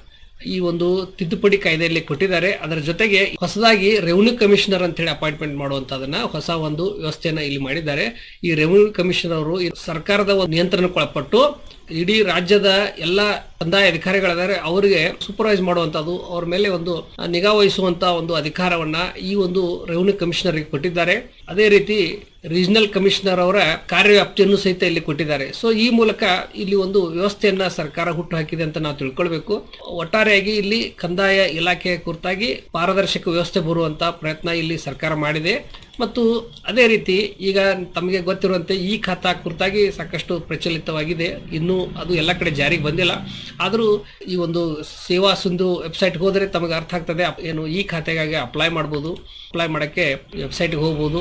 ಈ ಒಂದು ತಿದ್ದುಪಡಿ ಕಾಯ್ದೆಯಲ್ಲಿ ಕೊಟ್ಟಿದ್ದಾರೆ. ಅದರ ಜೊತೆಗೆ ಹೊಸದಾಗಿ ರೆವಿನ್ಯೂ ಕಮಿಷನರ್ ಅಂತ ಹೇಳಿ ಅಪಾಯಿಂಟ್ಮೆಂಟ್ ಮಾಡುವಂತದನ್ನ ಹೊಸ ಒಂದು ವ್ಯವಸ್ಥೆಯನ್ನ ಇಲ್ಲಿ ಮಾಡಿದ್ದಾರೆ. ಈ ರೆವಿನ್ಯೂ ಕಮಿಷನರ್ ಅವರು ಸರ್ಕಾರದ ಒಂದು ನಿಯಂತ್ರಣಕ್ಕೊಳಪಟ್ಟು ಇಡೀ ರಾಜ್ಯದ ಎಲ್ಲ ಕಂದಾಯ ಅಧಿಕಾರಿಗಳಿದ್ದಾರೆ ಅವರಿಗೆ ಸೂಪರ್ವೈಸ್ ಮಾಡುವಂತದ್ದು, ಅವ್ರ ಮೇಲೆ ಒಂದು ನಿಗಾ ವಹಿಸುವಂತ ಒಂದು ಅಧಿಕಾರವನ್ನ ಈ ಒಂದು ರೆವಿನ್ಯೂ ಕಮಿಷನರ್ ಕೊಟ್ಟಿದ್ದಾರೆ. ಅದೇ ರೀತಿ ರೀಜನಲ್ ಕಮಿಷನರ್ ಅವರ ಕಾರ್ಯವ್ಯಾಪ್ತಿಯನ್ನು ಸಹಿತ ಇಲ್ಲಿ ಕೊಟ್ಟಿದ್ದಾರೆ. ಸೊ ಈ ಮೂಲಕ ಇಲ್ಲಿ ಒಂದು ವ್ಯವಸ್ಥೆಯನ್ನ ಸರ್ಕಾರ ಹುಟ್ಟು ಹಾಕಿದೆ ಅಂತ ನಾವು ತಿಳ್ಕೊಳ್ಬೇಕು. ಒಟ್ಟಾರೆಯಾಗಿ ಇಲ್ಲಿ ಕಂದಾಯ ಇಲಾಖೆಯ ಕುರಿತಾಗಿ ಪಾರದರ್ಶಕ ವ್ಯವಸ್ಥೆ ಬರುವಂತ ಪ್ರಯತ್ನ ಇಲ್ಲಿ ಸರ್ಕಾರ ಮಾಡಿದೆ. ಮತ್ತು ಅದೇ ರೀತಿ ಈಗ ತಮಗೆ ಗೊತ್ತಿರುವಂತೆ ಈ ಖಾತಾ ಕುರಿತಾಗಿ ಸಾಕಷ್ಟು ಪ್ರಚಲಿತವಾಗಿದೆ. ಇನ್ನು ಅದು ಎಲ್ಲ ಕಡೆ ಜಾರಿಗೆ ಬಂದಿಲ್ಲ. ಆದರೂ ಈ ಒಂದು ಸೇವಾ ಸಿಂಧು ವೆಬ್ಸೈಟ್ಗೆ ಹೋದರೆ ತಮಗೆ ಅರ್ಥ ಆಗ್ತದೆ ಏನು ಈ ಖಾತೆಗಾಗಿ ಅಪ್ಲೈ ಮಾಡ್ಬೋದು. ಅಪ್ಲೈ ಮಾಡೋಕ್ಕೆ ವೆಬ್ಸೈಟ್ಗೆ ಹೋಗ್ಬೋದು.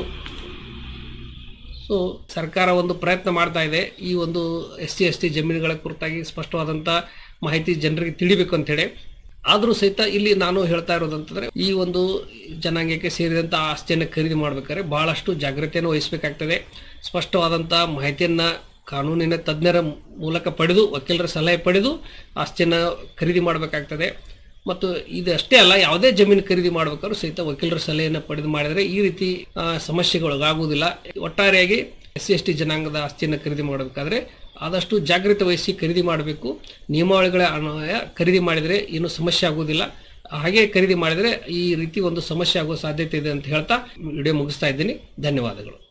ಸೊ ಸರ್ಕಾರ ಒಂದು ಪ್ರಯತ್ನ ಮಾಡ್ತಾ ಇದೆ ಈ ಒಂದು SC/ST ಜಮೀನುಗಳ ಕುರಿತಾಗಿ ಸ್ಪಷ್ಟವಾದಂಥ ಮಾಹಿತಿ ಜನರಿಗೆ ತಿಳಿಬೇಕು ಅಂತೇಳಿ. ಆದರೂ ಸಹಿತ ಇಲ್ಲಿ ನಾನು ಹೇಳ್ತಾ ಇರೋದಂತಂದ್ರೆ ಈ ಒಂದು ಜನಾಂಗಕ್ಕೆ ಸೇರಿದಂಥ ಆಸ್ತಿಯನ್ನು ಖರೀದಿ ಮಾಡ್ಬೇಕಾದ್ರೆ ಬಹಳಷ್ಟು ಜಾಗ್ರತೆಯನ್ನು ವಹಿಸಬೇಕಾಗ್ತದೆ. ಸ್ಪಷ್ಟವಾದಂಥ ಮಾಹಿತಿಯನ್ನ ಕಾನೂನಿನ ತಜ್ಞರ ಮೂಲಕ ಪಡೆದು, ವಕೀಲರ ಸಲಹೆ ಪಡೆದು ಆಸ್ತಿಯನ್ನು ಖರೀದಿ ಮಾಡಬೇಕಾಗ್ತದೆ. ಮತ್ತು ಇದಷ್ಟೇ ಅಲ್ಲ, ಯಾವುದೇ ಜಮೀನು ಖರೀದಿ ಮಾಡಬೇಕಾದ್ರೂ ಸಹಿತ ವಕೀಲರ ಸಲಹೆಯನ್ನು ಪಡೆದು ಮಾಡಿದರೆ ಈ ರೀತಿ ಸಮಸ್ಯೆಗಳಾಗುವುದಿಲ್ಲ. ಒಟ್ಟಾರೆಯಾಗಿ SC/ST ಜನಾಂಗದ ಆಸ್ತಿಯನ್ನು ಖರೀದಿ ಮಾಡಬೇಕಾದ್ರೆ ಆದಷ್ಟು ಜಾಗೃತಿ ವಹಿಸಿ ಖರೀದಿ ಮಾಡಬೇಕು. ನಿಯಮಾವಳಿಗಳ ಅನ್ವಯ ಖರೀದಿ ಮಾಡಿದರೆ ಏನು ಸಮಸ್ಯೆ ಆಗುವುದಿಲ್ಲ. ಹಾಗೆ ಖರೀದಿ ಮಾಡಿದರೆ ಈ ರೀತಿ ಒಂದು ಸಮಸ್ಯೆ ಆಗುವ ಸಾಧ್ಯತೆ ಇದೆ ಅಂತ ಹೇಳ್ತಾ ವಿಡಿಯೋ ಮುಗಿಸ್ತಾ ಇದ್ದೀನಿ. ಧನ್ಯವಾದಗಳು.